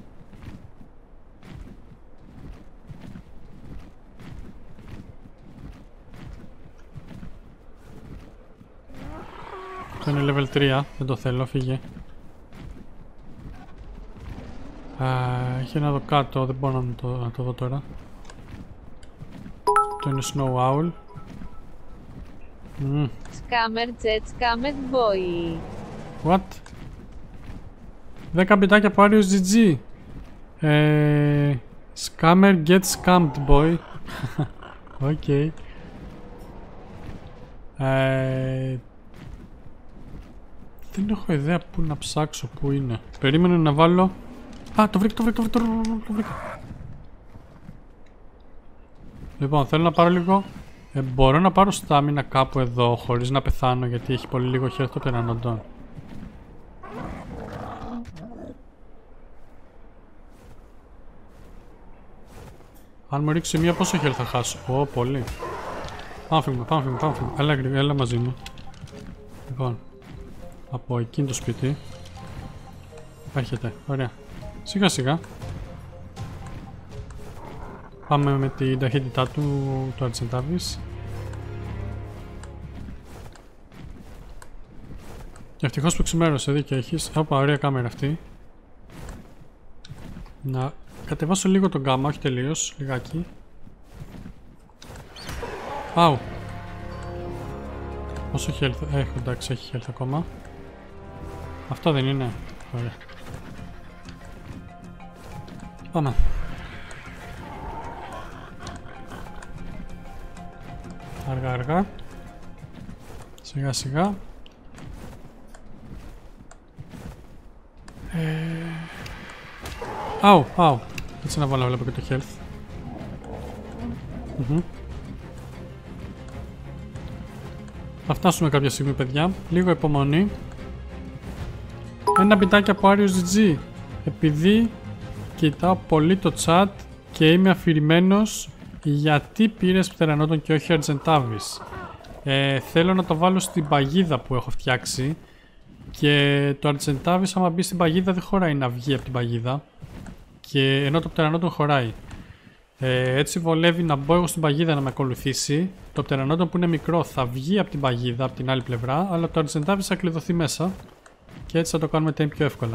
Αυτό είναι level 3, δεν το θέλω, φύγε. Έχει ένα εδώ κάτω, δεν μπορώ να το δω τώρα. Αυτό είναι Snow Owl. Scammer Jet Scammer Boy. What? 10 μπιτάκια από Άριος GG. Scammer get scammed boy. Οκ. Δεν έχω ιδέα πού να ψάξω, πού είναι. Περίμενε να βάλω... Α, το βρήκα. Λοιπόν, θέλω να πάρω λίγο... μπορώ να πάρω στάμινα κάπου εδώ, χωρίς να πεθάνω, γιατί έχει πολύ λίγο χέρι το πτερανοντών. Αν μου ρίξει μία, πόσο χέρι θα χάσω? Πολύ. Πάμε φύγουμε. Έλα μαζί μου. Λοιπόν, από εκείνο το σπίτι. Έρχεται, ωραία. Σιγά σιγά. Πάμε με την ταχύτητά του Αρτσεντάβης. Και ευτυχώς που ξημέρωσε, δίκιο έχεις. Όπα, ωραία κάμερα αυτή. Να κατεβάσω λίγο τον γκάμα, όχι τελείως, λιγάκι. Άου. Πόσο health έχω? Εντάξει, έχει health ακόμα. Αυτό δεν είναι? Ωραία. Πάμε. Αργά. Σιγά σιγά. Άου. Έτσι να βάλω, βλέπω και το health. Θα φτάσουμε κάποια στιγμή, παιδιά. Λίγο υπομονή. Ένα μπιτάκι από Άριος GG. Επειδή κοιτάω πολύ το chat και είμαι αφηρημένος, γιατί πήρες πτερανότων και όχι Αρζεντάβης? Θέλω να το βάλω στην παγίδα που έχω φτιάξει. Και το Αρζεντάβης, άμα μπει στην παγίδα, δεν χωράει να βγει από την παγίδα. Και ενώ το πτερανότον χωράει. Έτσι βολεύει να μπω εγώ στην παγίδα να με ακολουθήσει. Το πτερανότον που είναι μικρό θα βγει από την παγίδα από την άλλη πλευρά, αλλά το Αρζεντάβης θα κλειδωθεί μέσα. Και έτσι θα το κάνουμε τέμπ πιο εύκολα.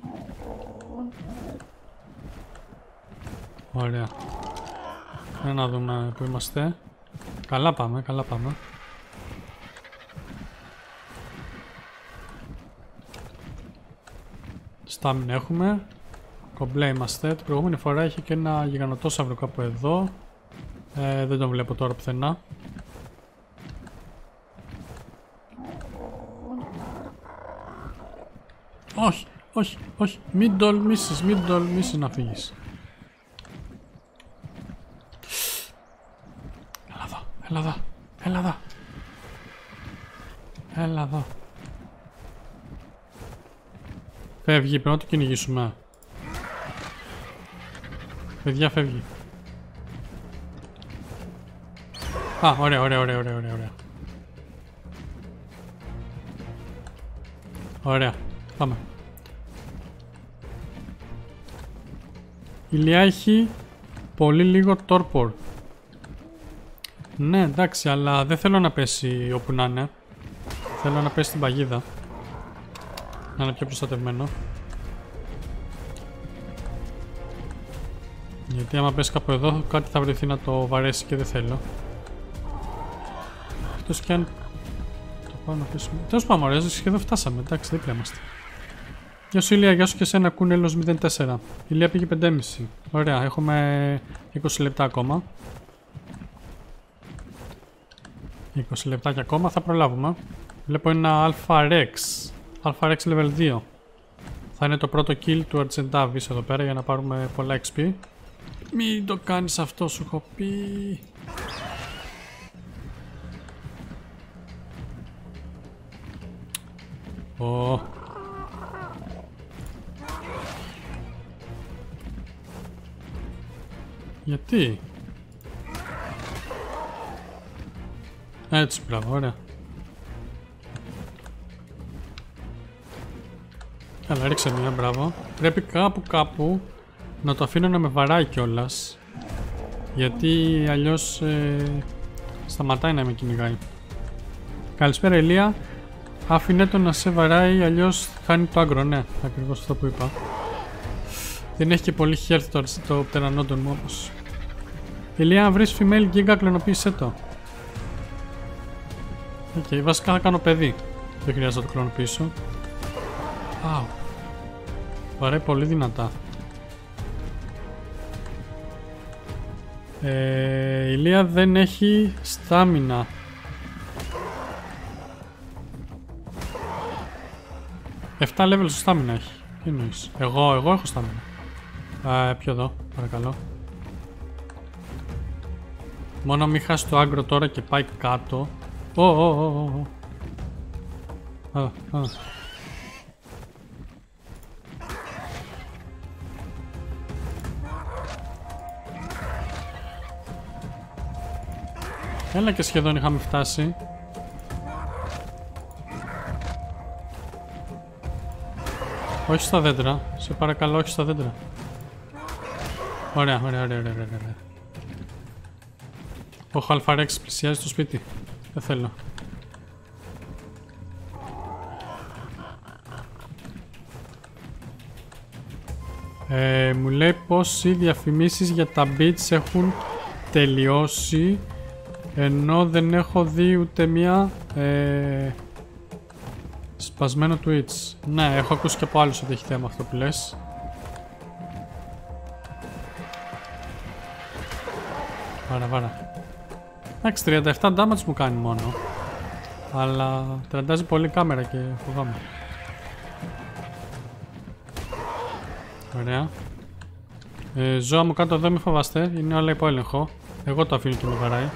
Ωραία. Να δούμε που είμαστε. Καλά πάμε. Στάμιν έχουμε. Κομπλέ είμαστε. Την προηγούμενη φορά είχε και ένα γιγανοτόσαυρο κάπου εδώ. Δεν τον βλέπω τώρα πουθενά. Όχι, όχι, όχι. Μην τολμήσεις να φύγεις. Έλα εδώ, έλα εδώ, έλα εδώ. Έλα εδώ. Φεύγει, πρέπει να το κυνηγήσουμε. Παιδιά, φεύγει. Α, ωραία, ωραία, ωραία, ωραία, ωραία. Ωραία, πάμε. Η Ηλία έχει πολύ λίγο τόρπορ. Ναι, εντάξει, αλλά δεν θέλω να πέσει όπου να είναι. Θέλω να πέσει στην παγίδα. Να είναι πιο προστατευμένο. Γιατί άμα πέσει κάπου εδώ, κάτι θα βρεθεί να το βαρέσει και δεν θέλω. Εκτός κι αν το πάω να πέσουμε. Τέλος πάμε, ωραία, σχεδόν φτάσαμε. Εντάξει, δίπλα είμαστε. Γεια σου Ηλία, γεια σου και εσένα, Κούνελος 04. Η Ηλία πήγε 5,5. Ωραία, έχουμε 20 λεπτά ακόμα. 20 λεπτάκια ακόμα, θα προλάβουμε. Βλέπω ένα Αλφα Rex. Αλφα Rex level 2. Θα είναι το πρώτο kill του Argentavis εδώ πέρα για να πάρουμε πολλά XP. Μην το κάνεις αυτό, σου έχω πει. Ω. Γιατί? Έτσι, μπράβο, ωραία. Καλά, ρίξε μία, μπράβο. Πρέπει κάπου να το αφήνω να με βαράει κιόλας. Γιατί αλλιώς σταματάει να με κυνηγάει. Καλησπέρα Ηλία. Άφηνε το να σε βαράει, αλλιώς χάνει το άγκρο. Ναι, ακριβώς αυτό που είπα. Δεν έχει και πολύ χέρι το πτερανόντον μου όπως. Ηλία, αν βρεις female giga, κλωνοποίησέ το. Οκ, βασικά θα κάνω παιδί. Δεν χρειάζεται να το κλωνοποιήσω. Άου. Βαράει πολύ δυνατά. Η Ηλία δεν έχει στάμινα. Εφτά level στο στάμινα έχει. Τι εννοείς? Εγώ έχω στάμινα. Πιο εδώ, παρακαλώ. Μόνο μη χάσει το άγκρο τώρα και πάει κάτω. Έλα και σχεδόν είχαμε φτάσει. Όχι στα δέντρα. Σε παρακαλώ, όχι στα δέντρα. Ωραία. Ο Αλφαρέξ πλησιάζει στο σπίτι. Δεν θέλω. Μου λέει πως οι διαφημίσεις για τα beats έχουν τελειώσει, ενώ δεν έχω δει ούτε μία σπασμένο Twitch. Ναι, έχω ακούσει και από άλλους ότι έχει θέμα αυτό που λες. Βάρα. Εντάξει, 37 damage μου κάνει μόνο. Αλλά τραντάζει πολύ κάμερα και φοβάμαι. Ωραία. Ζώα μου κάτω εδώ, μη φοβάστε. Είναι όλα υπό έλεγχο. Εγώ το αφήνω και με βαράει.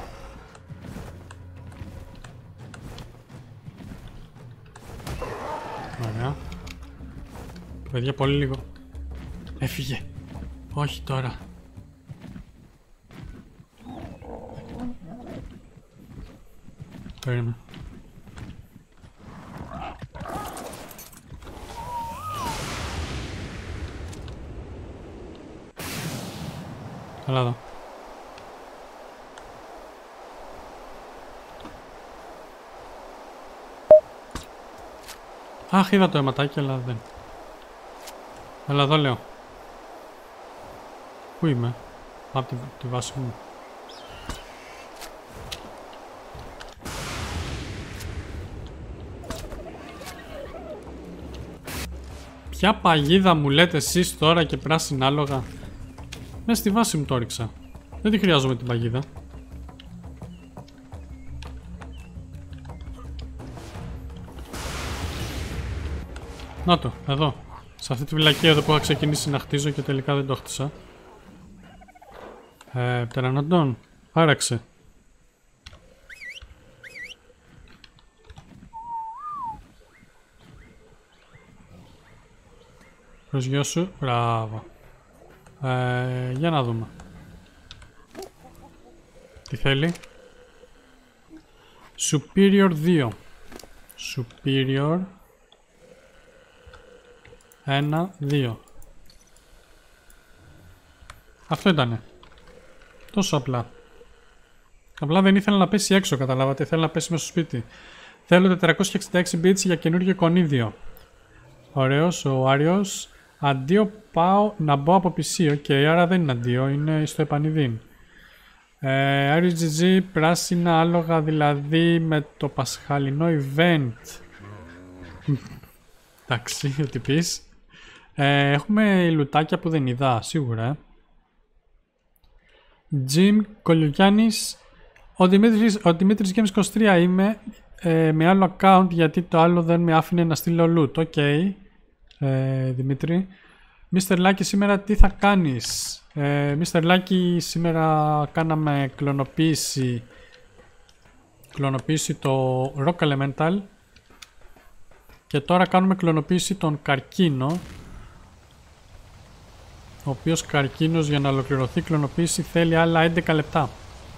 Ωραία. Παιδιά, πολύ λίγο. Έφυγε. Όχι τώρα. Περίμενε. Καλά εδώ. Αχ, είδα το αιματάκι, αλλά δεν. Αλλά εδώ λέω. Πού είμαι? Από τη βάση μου. Ποια παγίδα μου λέτε εσείς τώρα και πράσινα άλογα? Μέσα στη βάση μου το έριξα. Δεν τη χρειάζομαι την παγίδα. Να το, εδώ. Σε αυτή τη βλακία εδώ που είχα ξεκινήσει να χτίζω και τελικά δεν το χτίσα. Πτερανοντών. Άραξε. Προσγειώ σου. Μπράβο. Για να δούμε. Τι θέλει? Superior 2. Superior 1, 2. Αυτό ήτανε. Τόσο απλά. Απλά δεν ήθελα να πέσει έξω, καταλάβατε. Ήθελα να πέσει μέσα στο σπίτι. Θέλω 466 bits για καινούργιο εικονίδιο. Ωραίος ο Άριος. Αντίο πάω να μπω από PC. Οκ, άρα δεν είναι αντίο, είναι στο επανειδήν. Άριος GG, πράσινα άλογα δηλαδή με το πασχαλινό event. Εντάξει, ό,τι πεις. Έχουμε λουτάκια που δεν είδα, σίγουρα. Jim Κολιογιάννης. Ο Δημήτρης Games 23 είμαι, με άλλο account γιατί το άλλο δεν με άφηνε να στείλω loot. Οκ, Δημήτρη. Mr. Lucky, σήμερα τι θα κάνεις? Mr. Lucky, σήμερα κάναμε κλωνοποίηση το Rock Elemental και τώρα κάνουμε κλωνοποίηση τον καρκίνο, ο οποίος καρκίνος για να ολοκληρωθεί η κλωνοποίηση θέλει άλλα 11 λεπτά.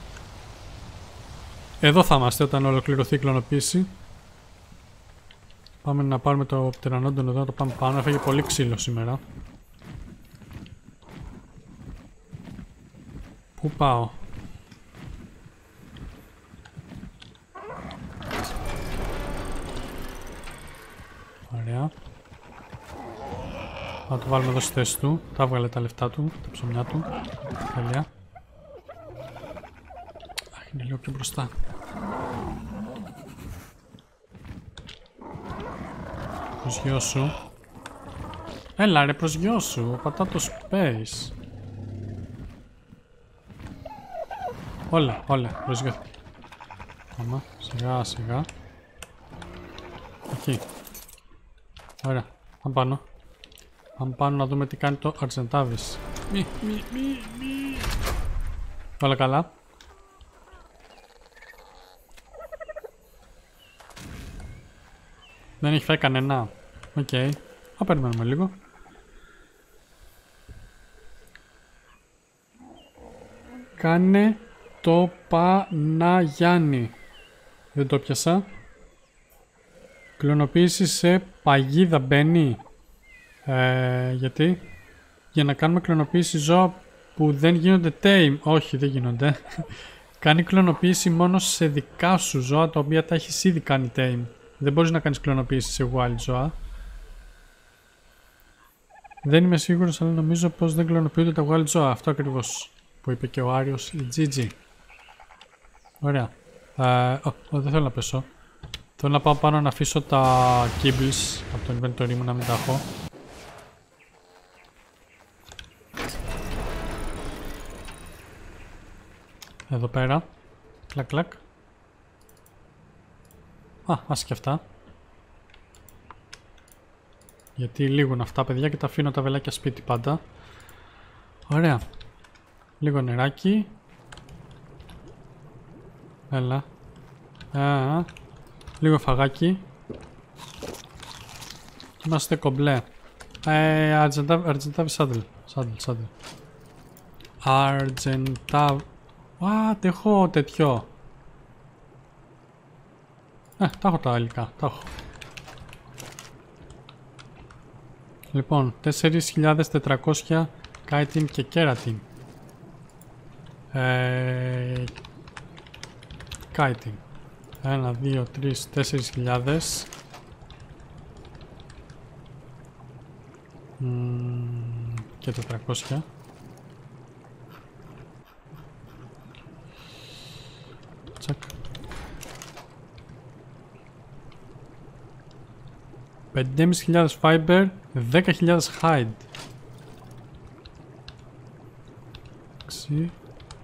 Εδώ θα είμαστε όταν ολοκληρωθεί η κλωνοποίηση. Πάμε να πάρουμε το πτερανόντον εδώ, να το πάμε πάνω. Έφαγε πολύ ξύλο σήμερα. Πού πάω? Ωραία. Θα το βάλουμε εδώ στη θέση του. Τα έβγαλε τα λεφτά του, τα ψωμιά του. Τέλεια. Αχ, είναι λίγο πιο μπροστά. Προσγειώσου. Έλα ρε, προσγειώσου. Πατά το space. Όλα, προσγειώθηκε. Άμα, σιγά σιγά. Εκεί. Ωραία, πάμε πάνω. Πάμε πάνω να δούμε τι κάνει το Αρζεντάβης. Μη. Όλα καλά. Δεν έχει φάει κανένα. Οκ. Θα περιμένουμε λίγο. Κάνε το Παναγιάννη. Δεν το πιάσα. Κλωνοποίηση σε παγίδα μπαίνει. Γιατί? Για να κάνουμε κλωνοποίηση ζώα που δεν γίνονται tame. Όχι, δεν γίνονται. Κάνει κλωνοποίηση μόνο σε δικά σου ζώα τα οποία τα έχεις ήδη κάνει tame. Δεν μπορείς να κάνεις κλωνοποίηση σε wild ζώα. Δεν είμαι σίγουρος, αλλά νομίζω πως δεν κλωνοποιούνται τα wild ζώα. Αυτό ακριβώς που είπε και ο Άριος, η GG. Ωραία. Δεν θέλω να πέσω. Θέλω να πάω πάνω να αφήσω τα kibbles από το inventory μου, να μην τα έχω. Εδώ πέρα. Κλακ. Ας και αυτά. Γιατί λήγουν αυτά, παιδιά, και τα αφήνω τα βελάκια σπίτι πάντα. Ωραία. Λίγο νεράκι. Έλα. Λίγο φαγάκι. Είμαστε κομπλέ. Αρζεντάβι σάντλ. Αρζεντάβι. What, έχω τέτοιο. Τα έχω τα υλικά, τα έχω. Λοιπόν, 4.400 κάιτιν και κέρατιν. Κάιτιν. 1, 2, 3, 4.000. Και 400. Τσακ. 5.500 fiber, 10.000 hide. 6.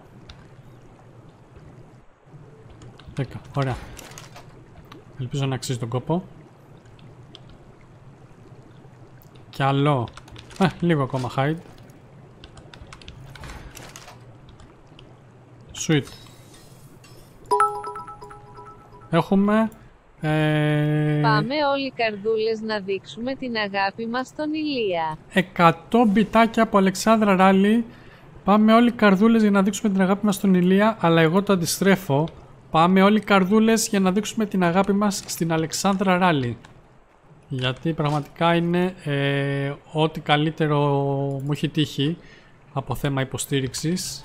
10. Ωραία. Ελπίζω να αξίζει τον κόπο. Κι άλλο. Λίγο ακόμα hide. Sweet. Έχουμε... Πάμε όλοι καρδούλες να δείξουμε την αγάπη μας στον Ηλία. 100 μπιτάκια από Αλεξάνδρα Ράλι. Πάμε όλοι καρδούλες για να δείξουμε την αγάπη μας στον Ηλία, αλλά εγώ το αντιστρέφω. Πάμε όλοι καρδούλες για να δείξουμε την αγάπη μας στην Αλεξάνδρα Ράλι. Γιατί πραγματικά είναι ό,τι καλύτερο μου έχει τύχει από θέμα υποστήριξης.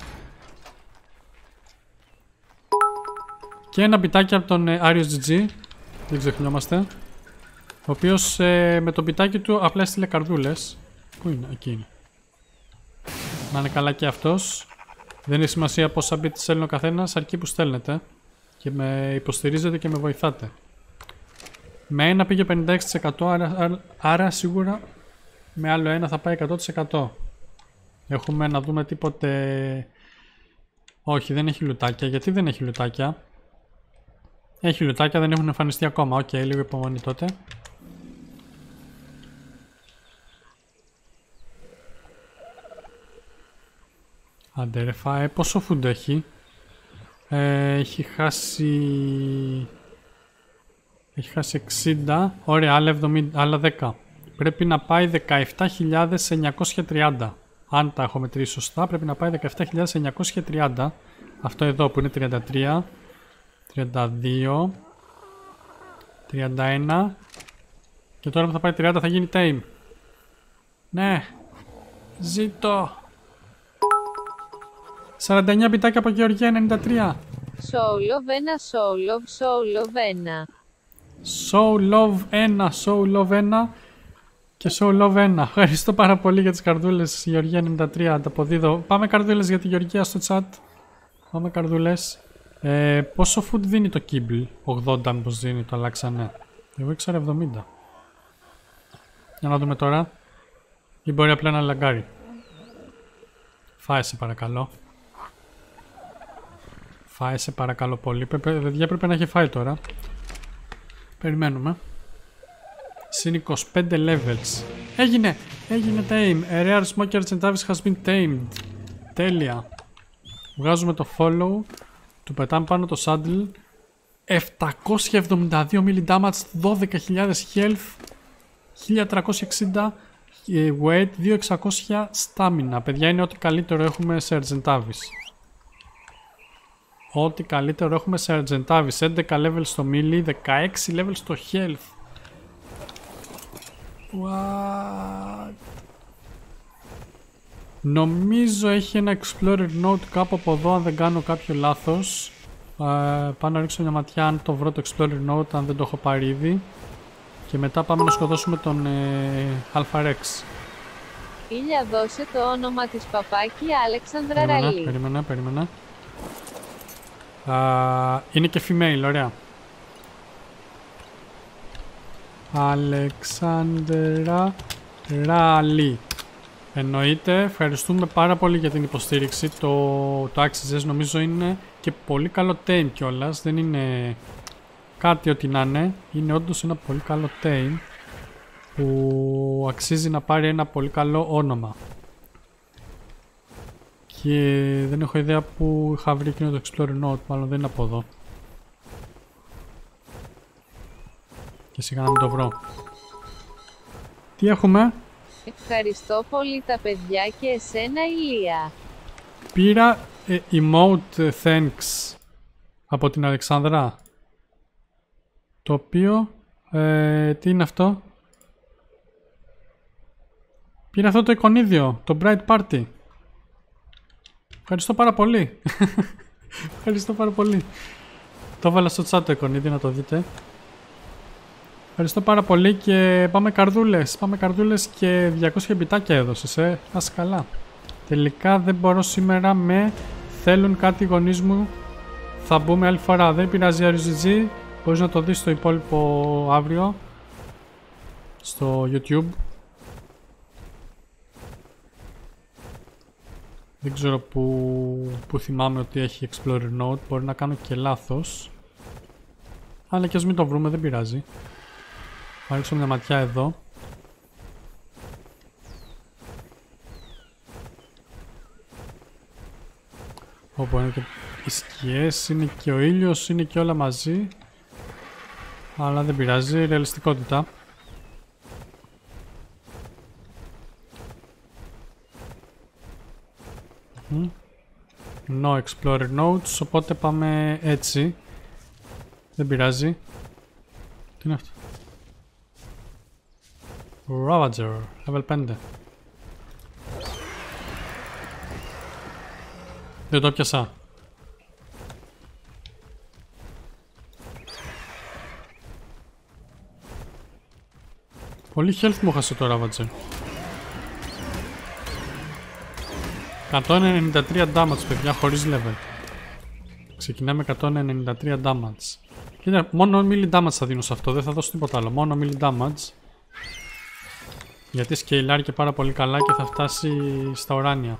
Και ένα μπιτάκι από τον Άριος GG, δεν ξεχνιόμαστε. Ο οποίος με το μπιτάκι του απλά έστειλε καρδούλες. Πού είναι, εκεί είναι. Να είναι καλά και αυτός. Δεν έχει σημασία πόσα bit στέλνει ο καθένας, αρκεί που στέλνετε. Και με υποστηρίζετε και με βοηθάτε. Με ένα πήγε 56%, άρα σίγουρα με άλλο ένα θα πάει 100%. Έχουμε να δούμε τίποτε... Όχι, δεν έχει λουτάκια. Γιατί δεν έχει λουτάκια? Έχει λουτάκια, δεν έχουν εμφανιστεί ακόμα. Οκ, λίγο υπομονή τότε. Άντε ρε φάε, πόσο φούντο έχει? Έχει χάσει 60. Ωραία, άλλα 10. Πρέπει να πάει 17.930. Αν τα έχω μετρήσει σωστά, πρέπει να πάει 17.930. Αυτό εδώ που είναι 33, 32, 31. Και τώρα που θα πάει 30 θα γίνει tame. Ναι, ζήτω. 49 μπιτάκια από Γεωργία 93. So love 1. So love 1 και so love 1. Ευχαριστώ πάρα πολύ για τις καρδούλες Γεωργία 93. Ανταποδίδω. Πάμε καρδούλες για τη Γεωργία στο chat. Πάμε καρδούλες. Πόσο food δίνει το Kibble? 80 μήπως δίνει, το αλλάξανε. Εγώ ήξερα 70. Για να δούμε τώρα. Ή μπορεί απλά να λαγκάρει. Φάε σε παρακαλώ. Φάε σε παρακαλώ πολύ. Παιδιά πρέπει να έχει φάει τώρα. Περιμένουμε. Συν 25 levels. Έγινε tame. A rare smoker Centavis has been tamed. Τέλεια. Βγάζουμε το follow. Του πετάμε πάνω το saddle. 772 milli damage, 12.000 health, 1360 weight, 2600 stamina. Παιδιά, είναι ό,τι καλύτερο έχουμε σε Argentavis. Ό,τι καλύτερο έχουμε σε Argentavis. 11 levels στο melee, 16 levels στο health. What? Νομίζω έχει ένα Explorer Note κάπου από εδώ, αν δεν κάνω κάποιο λάθος. Πάω να ρίξω μια ματιά αν το βρω το Explorer Note, αν δεν το έχω πάρει ήδη. Και μετά πάμε να σκοτώσουμε τον Alpha Rex. Ήλια, δώσε το όνομα της παπάκι Αλεξάνδρα Ραλή. Περίμενα. Είναι και female, ωραία. Αλεξάνδρα Ραλή. Εννοείται, ευχαριστούμε πάρα πολύ για την υποστήριξη. Το Axis νομίζω είναι και πολύ καλό tame κιόλας. Δεν είναι κάτι ό,τι να είναι. Είναι όντως ένα πολύ καλό tame που αξίζει να πάρει ένα πολύ καλό όνομα. Και δεν έχω ιδέα που είχα βρει εκείνο το Explorer Note, μάλλον δεν είναι από εδώ. Και σιγά να μην το βρω. Τι έχουμε? Ευχαριστώ πολύ τα παιδιά και εσένα Ηλία. Πήρα emote thanks από την Αλεξάνδρα. Το οποίο, τι είναι αυτό? Πήρα αυτό το εικονίδιο, το Bright Party. Ευχαριστώ πάρα πολύ. Ευχαριστώ πάρα πολύ. Το έβαλα στο chat το εικονίδιο, να το δείτε. Ευχαριστώ πάρα πολύ και πάμε καρδούλες. Πάμε καρδούλες και 200 μπιτάκια έδωσες, Να είσαι καλά. Τελικά δεν μπορώ σήμερα, θέλουν κάτι οι γονείς μου. Θα μπούμε άλλη φορά. Δεν πειράζει, RGG. Μπορείς να το δεις στο υπόλοιπο αύριο. στο YouTube. Δεν ξέρω που θυμάμαι ότι έχει Explorer Note. Μπορεί να κάνω και λάθος. Αλλά και ας μην το βρούμε, δεν πειράζει. Θα ρίξω μια ματιά εδώ. Όπου είναι και οι σκιές, είναι και ο ήλιος, είναι και όλα μαζί. Αλλά δεν πειράζει, ρεαλιστικότητα. No Explorer Notes, οπότε πάμε έτσι. Δεν πειράζει. Τι είναι αυτό? Ravager, level 5. Δεν το πιάσα. Πολύ health μου χάσε το Ravager. 193 damage, παιδιά, χωρίς level. Ξεκινάμε 193 damage. Κοίτα, μόνο melee damage θα δίνω σε αυτό, δεν θα δώσω τίποτα άλλο. Μόνο melee damage. Γιατί σκέιλάρει και πάρα πολύ καλά και θα φτάσει στα ουράνια.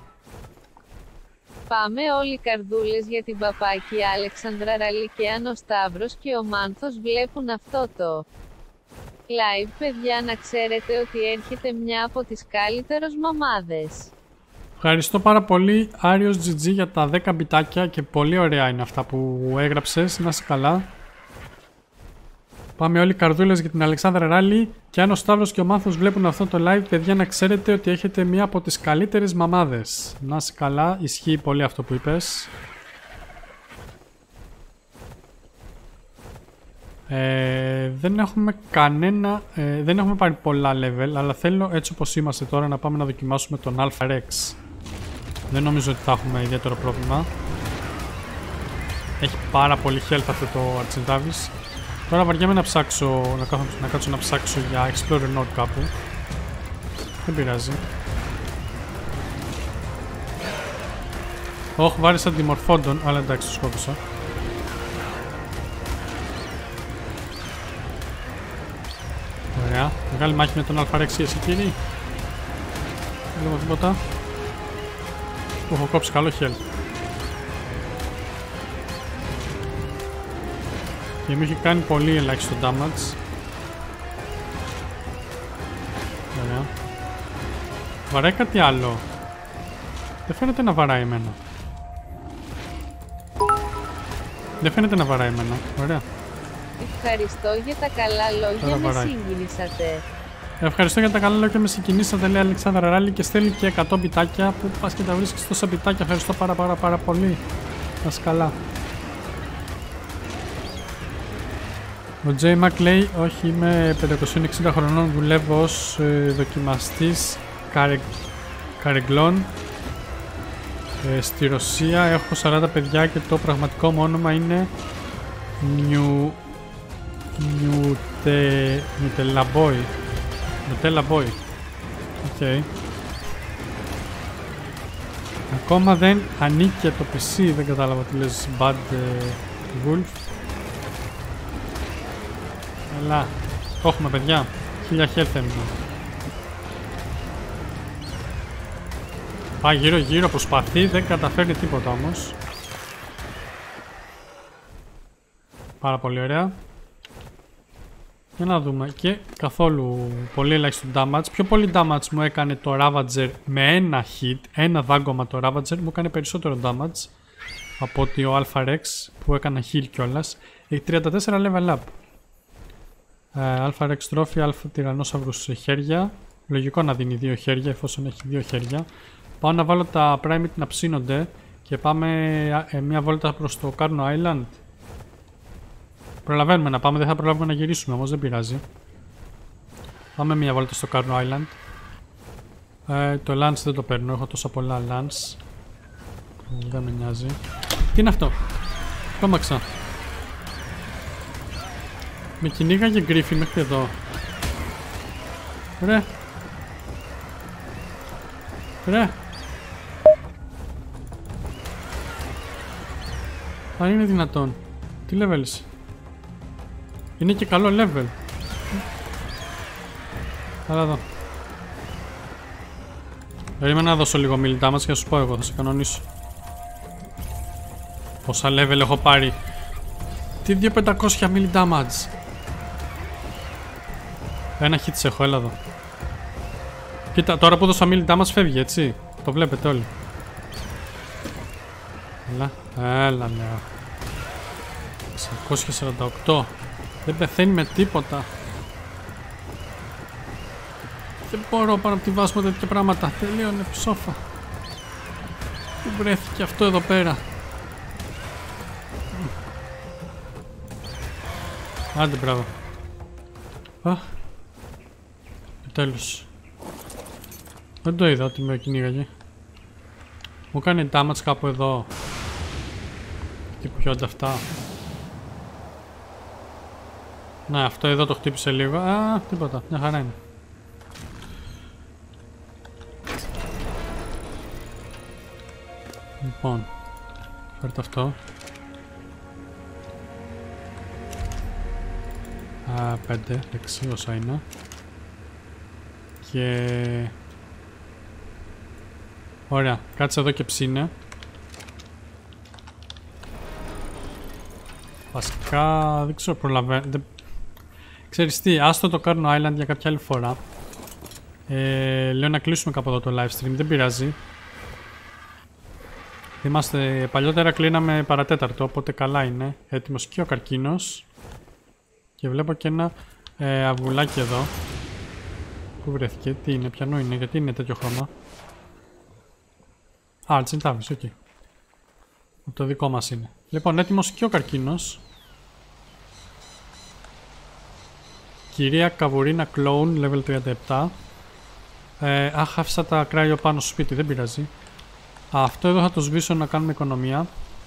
Πάμε όλοι καρδούλες για την Παπάκη, Αλεξανδρα Ραλή και αν ο Σταύρος και ο Μάνθος βλέπουν αυτό το live, παιδιά, να ξέρετε ότι έρχεται μια από τις καλύτερες μαμάδες. Ευχαριστώ πάρα πολύ Άριος GG για τα 10 μπιτάκια και πολύ ωραία είναι αυτά που έγραψες, να είσαι καλά. Πάμε όλοι καρδούλες για την Αλεξάνδρα Ράλη και αν ο Σταύρος και ο Μάνθος βλέπουν αυτό το live, παιδιά, να ξέρετε ότι έχετε μία από τις καλύτερες μαμάδες. Να είσαι καλά, ισχύει πολύ αυτό που είπες. Δεν έχουμε κανένα, δεν έχουμε πάρει πολλά level, αλλά θέλω έτσι όπως είμαστε τώρα να πάμε να δοκιμάσουμε τον Alpha Rex. Δεν νομίζω ότι θα έχουμε ιδιαίτερο πρόβλημα. Έχει πάρα πολύ health αυτό το Argentavis. Τώρα βαριέμαι να ψάξω, να κάτσω να ψάξω για Explorer Note κάπου. Δεν πειράζει. Όχι, βάρεσα αντιμορφόντων, αλλά εντάξει, το σκόπισα. Ωραία. Μεγάλη μάχη με τον Αλφαρέξη, εσύ κύριε. Δεν βλέπω τίποτα. Που έχω κόψει καλό health. Και μου έχει κάνει πολύ ελάχιστο damage. Ωραία. Βαράει κάτι άλλο. Δεν φαίνεται να βαράει εμένα. Δεν φαίνεται να βαράει εμένα. Ωραία. Ευχαριστώ για τα καλά λόγια, με συγκινήσατε. Ευχαριστώ για τα καλά λόγια, με συγκινήσατε, λέει Αλεξάνδρα Ράλη και στέλνει και 100 μπιτάκια. Που πας και τα βρίσκεις τόσα μπιτάκια. Ευχαριστώ πάρα πολύ. Να είσαι καλά. Ο J. Mac λέει, όχι, είμαι 560 χρονών, δουλεύω ως δοκιμαστής καρεγκλών στη Ρωσία, έχω 40 παιδιά και το πραγματικό μου όνομα είναι Nutella Boy. Οκ. Ακόμα δεν ανήκει το PC, δεν κατάλαβα τι λες, Bad Wolf. Ελά, το έχουμε, παιδιά. 1000 health έμεινα. Πάει γύρω προσπαθεί, δεν καταφέρνει τίποτα όμως. Πάρα πολύ ωραία. Για να δούμε. Και καθόλου πολύ ελάχιστο damage. Πιο πολύ damage μου έκανε το Ravager με ένα hit. Ένα δάγκωμα το Ravager μου έκανε περισσότερο damage από ότι ο Alpha Rex που έκανα heal κιόλας. Έχει 34 level up. Alpha Rex Trophy, Alpha Tyrannosaurus χέρια. Λογικό να δίνει 2 χέρια εφόσον έχει 2 χέρια. Πάω να βάλω τα Primate να ψήνονται και πάμε μια βόλτα προς το Carno Island. Προλαβαίνουμε να πάμε, δεν θα προλάβουμε να γυρίσουμε όμως, δεν πειράζει. Πάμε μια βόλτα στο Carno Island. Το Lance δεν το παίρνω, έχω τόσα πολλά Lance. Δεν με νοιάζει. Τι είναι αυτό? Κόμαξα. Με κυνήγαγε γκρίφι μέχρι εδώ. Ρε. Αν είναι δυνατόν. Τι level είσαι? Είναι και καλό level. Άρα εδώ. Περίμενα να δώσω λίγο melee damage και να σου πω εγώ, θα σε κανονίσω. Πόσα level έχω πάρει. Τι 2500 melee damage. Ένα hit έχω, έλα εδώ. Κοίτα, τώρα που δώσα melee damage φεύγει, έτσι. Το βλέπετε όλοι. Έλα, ναι. 648. Δεν πεθαίνει με τίποτα. Δεν μπορώ πάνω από τη βάση με τέτοια πράγματα. Τελείωνε ψόφα. Πού βρέθηκε αυτό εδώ πέρα. Άντε, μπράβο. Τέλος. Δεν το είδα ότι με κυνήγαγε. Μου κάνει damage κάπου εδώ. Τι που χιόνται αυτά. Ναι, αυτό εδώ το χτύπησε λίγο. Α, τίποτα. Μια χαρά είναι. Λοιπόν, φέρτε αυτό. 5, 6 όσα είναι. Και... Ωραία, κάτσε εδώ και ψήνε. Βασικά δεν ξέρω, προλαβαίνω. Ξέρεις τι, άστο το Carno Island για κάποια άλλη φορά. Λέω να κλείσουμε κάπου εδώ το live stream, δεν πειράζει. Είμαστε, παλιότερα κλείναμε παρατέταρτο, οπότε καλά είναι. Έτοιμος και ο καρκίνος. Και βλέπω και ένα αυγουλάκι εδώ. Πού βρέθηκε, τι είναι, ποιανού είναι, γιατί είναι τέτοιο χρώμα. Α, τσιντάβεις, οκ. Από το δικό μας είναι. Λοιπόν, έτοιμος και ο καρκίνος. Κυρία Καβουρίνα Κλόουν, level 37. Αχ, άφησα τα κράγιο πάνω στο σπίτι, δεν πειράζει. Αυτό εδώ θα το σβήσω να κάνουμε οικονομία.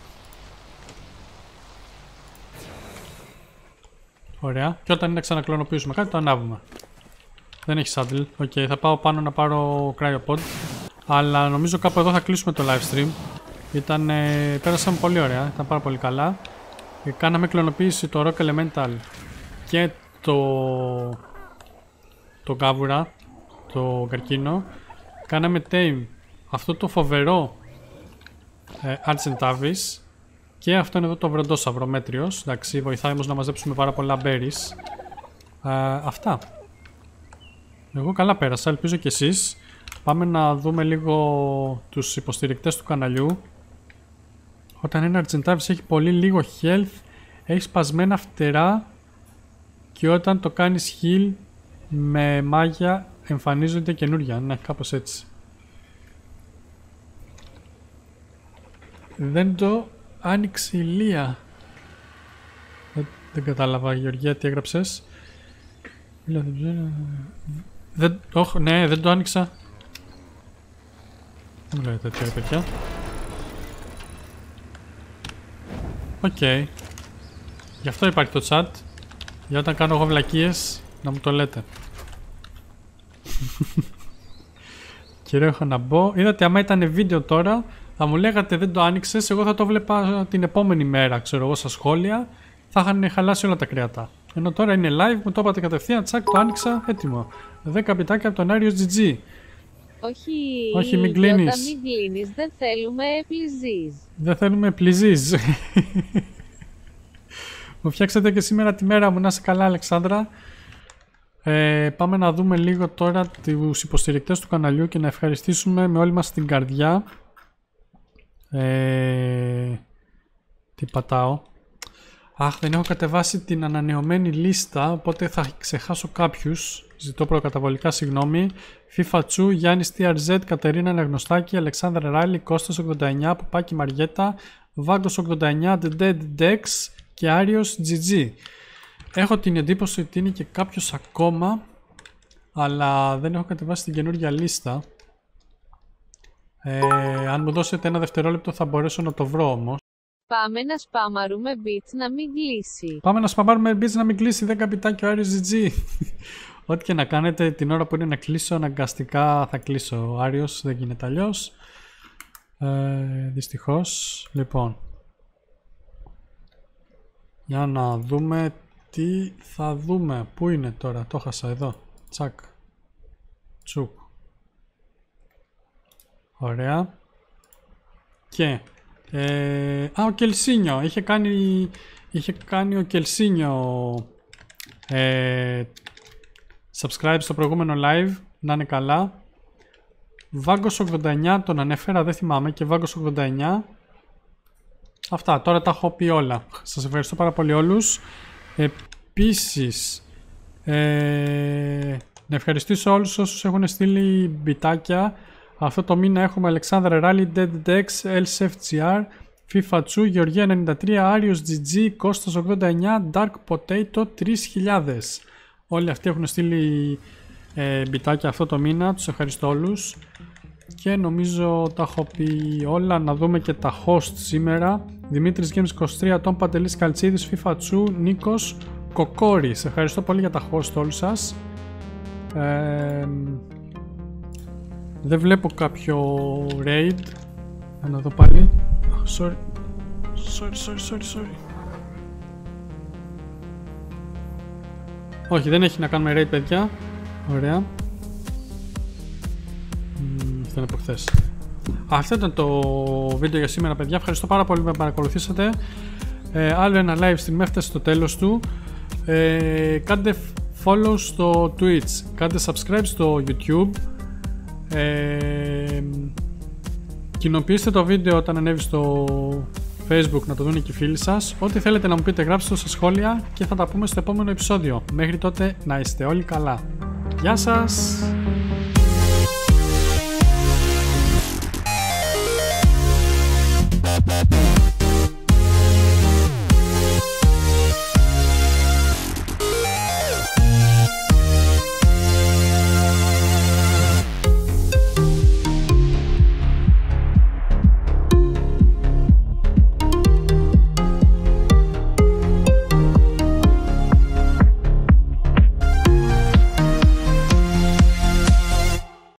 Ωραία. Και όταν είναι να ξανακλωνοποιήσουμε κάτι, το ανάβουμε. Δεν έχει saddle. Οκ, θα πάω πάνω να πάρω cryopod. Αλλά νομίζω κάπου εδώ θα κλείσουμε το live stream. Πέρασαμε πολύ ωραία, ήταν πάρα πολύ καλά. Κάναμε κλωνοποίηση το Rock Elemental και το Κάβουρα, το καρκίνο. Κάναμε tame αυτό το φοβερό Argentavis και αυτό είναι εδώ το βροντόσαυρο μέτριος. Εντάξει, βοηθάει όμως να μαζέψουμε πάρα πολλά berries. Αυτά. Εγώ καλά πέρασα, ελπίζω και εσείς. Πάμε να δούμε λίγο τους υποστηρικτές του καναλιού. Όταν ένα Argentavis έχει πολύ λίγο health, έχει σπασμένα φτερά και όταν το κάνεις heal με μάγια εμφανίζονται καινούρια. Ναι, κάπως έτσι. Δεν το άνοιξε η Λία. Δεν κατάλαβα, Γεωργία, τι έγραψες. Ναι, δεν το άνοιξα. Δεν μου λέει τέτοια, παιδιά. Οκ. Γι' αυτό υπάρχει το chat. Για όταν κάνω εγώ βλακίες, να μου το λέτε. Κυρίω έχω να μπω. Είδατε, άμα ήταν βίντεο τώρα, θα μου λέγατε δεν το άνοιξες. Εγώ θα το βλέπα την επόμενη μέρα, ξέρω εγώ, στα σχόλια. Θα είχαν χαλάσει όλα τα κρέατα. Ενώ τώρα είναι live, μου το είπατε κατευθείαν, τσακ, το άνοιξα, έτοιμο. 10 πιτάκια από τον Άριος GG. Όχι, μην κλείνεις. Όταν μην κλείνεις, δεν θέλουμε πλυζείς. Δεν θέλουμε πλυζείς. Μου φτιάξατε και σήμερα τη μέρα μου, να είσαι καλά, Αλεξάνδρα. Πάμε να δούμε λίγο τώρα τους υποστηρικτές του καναλιού και να ευχαριστήσουμε με όλη μας την καρδιά. Τι πατάω. Αχ, δεν έχω κατεβάσει την ανανεωμένη λίστα, οπότε θα ξεχάσω κάποιους. Ζητώ προκαταβολικά συγγνώμη. FIFA Τσου, Γιάννης TRZ, Κατερίνα Αναγνωστάκη, Αλεξάνδρα Ράιλι, Κώστας 89, Πουπάκη Μαριέτα, Βάγκος 89, The Dead Dex και Άριος GG. Έχω την εντύπωση ότι είναι και κάποιος ακόμα, αλλά δεν έχω κατεβάσει την καινούργια λίστα. Αν μου δώσετε ένα δευτερόλεπτο θα μπορέσω να το βρω όμως. Πάμε να σπαμαρούμε beats να μην κλείσει. Πάμε να σπαμάρουμε beats να μην κλείσει. 10 πιτάκι ο Άριος GG. Ό,τι και να κάνετε, την ώρα που είναι να κλείσω, αναγκαστικά θα κλείσω. Ο Άριος δεν γίνεται αλλιώς. Δυστυχώς. Λοιπόν. Για να δούμε τι θα δούμε. Πού είναι τώρα, το χάσα εδώ. Τσακ. Τσουκ. Ωραία. Και ο Κελσίνιο. Είχε κάνει ο Κελσίνιο subscribe στο προηγούμενο live. Να είναι καλά. Βάγκος 89 τον ανέφερα, δεν θυμάμαι. Και Βάγκος 89. Αυτά, τώρα τα έχω πει όλα. Σας ευχαριστώ πάρα πολύ όλους. Επίσης να ευχαριστήσω όλους όσους έχουν στείλει μπιτάκια. Αυτό το μήνα έχουμε Αλεξάνδρα Ράλι, Dead Dex, LSFGR, FIFA 2, Γεωργία 93, Άριος GG, Κώστας 89, Dark Potato 3000. Όλοι αυτοί έχουν στείλει μπιτάκια αυτό το μήνα. Τους ευχαριστώ όλους. Και νομίζω τα έχω πει όλα. Να δούμε και τα host σήμερα. Δημήτρης Games 23, Tom Παντελής Καλτσίδης, FIFA 2, Νίκος Κοκόρης. Ευχαριστώ πολύ για τα host όλους σας. Δεν βλέπω κάποιο raid. Να δω πάλι. Sorry. Όχι, δεν έχει να κάνουμε raid, παιδιά. Ωραία. Αυτό είναι από χθες. Αυτό ήταν το βίντεο για σήμερα, παιδιά. Ευχαριστώ πάρα πολύ που με παρακολουθήσατε. Άλλο ένα live stream έφτασε στο τέλος του. Κάντε follow στο Twitch. Κάντε subscribe στο YouTube. Κοινοποιήστε το βίντεο όταν ανέβει στο Facebook, να το δουν και οι φίλοι σας. Ό,τι θέλετε να μου πείτε, γράψτε το στα σχόλια και θα τα πούμε στο επόμενο επεισόδιο. Μέχρι τότε να είστε όλοι καλά. Γεια σας!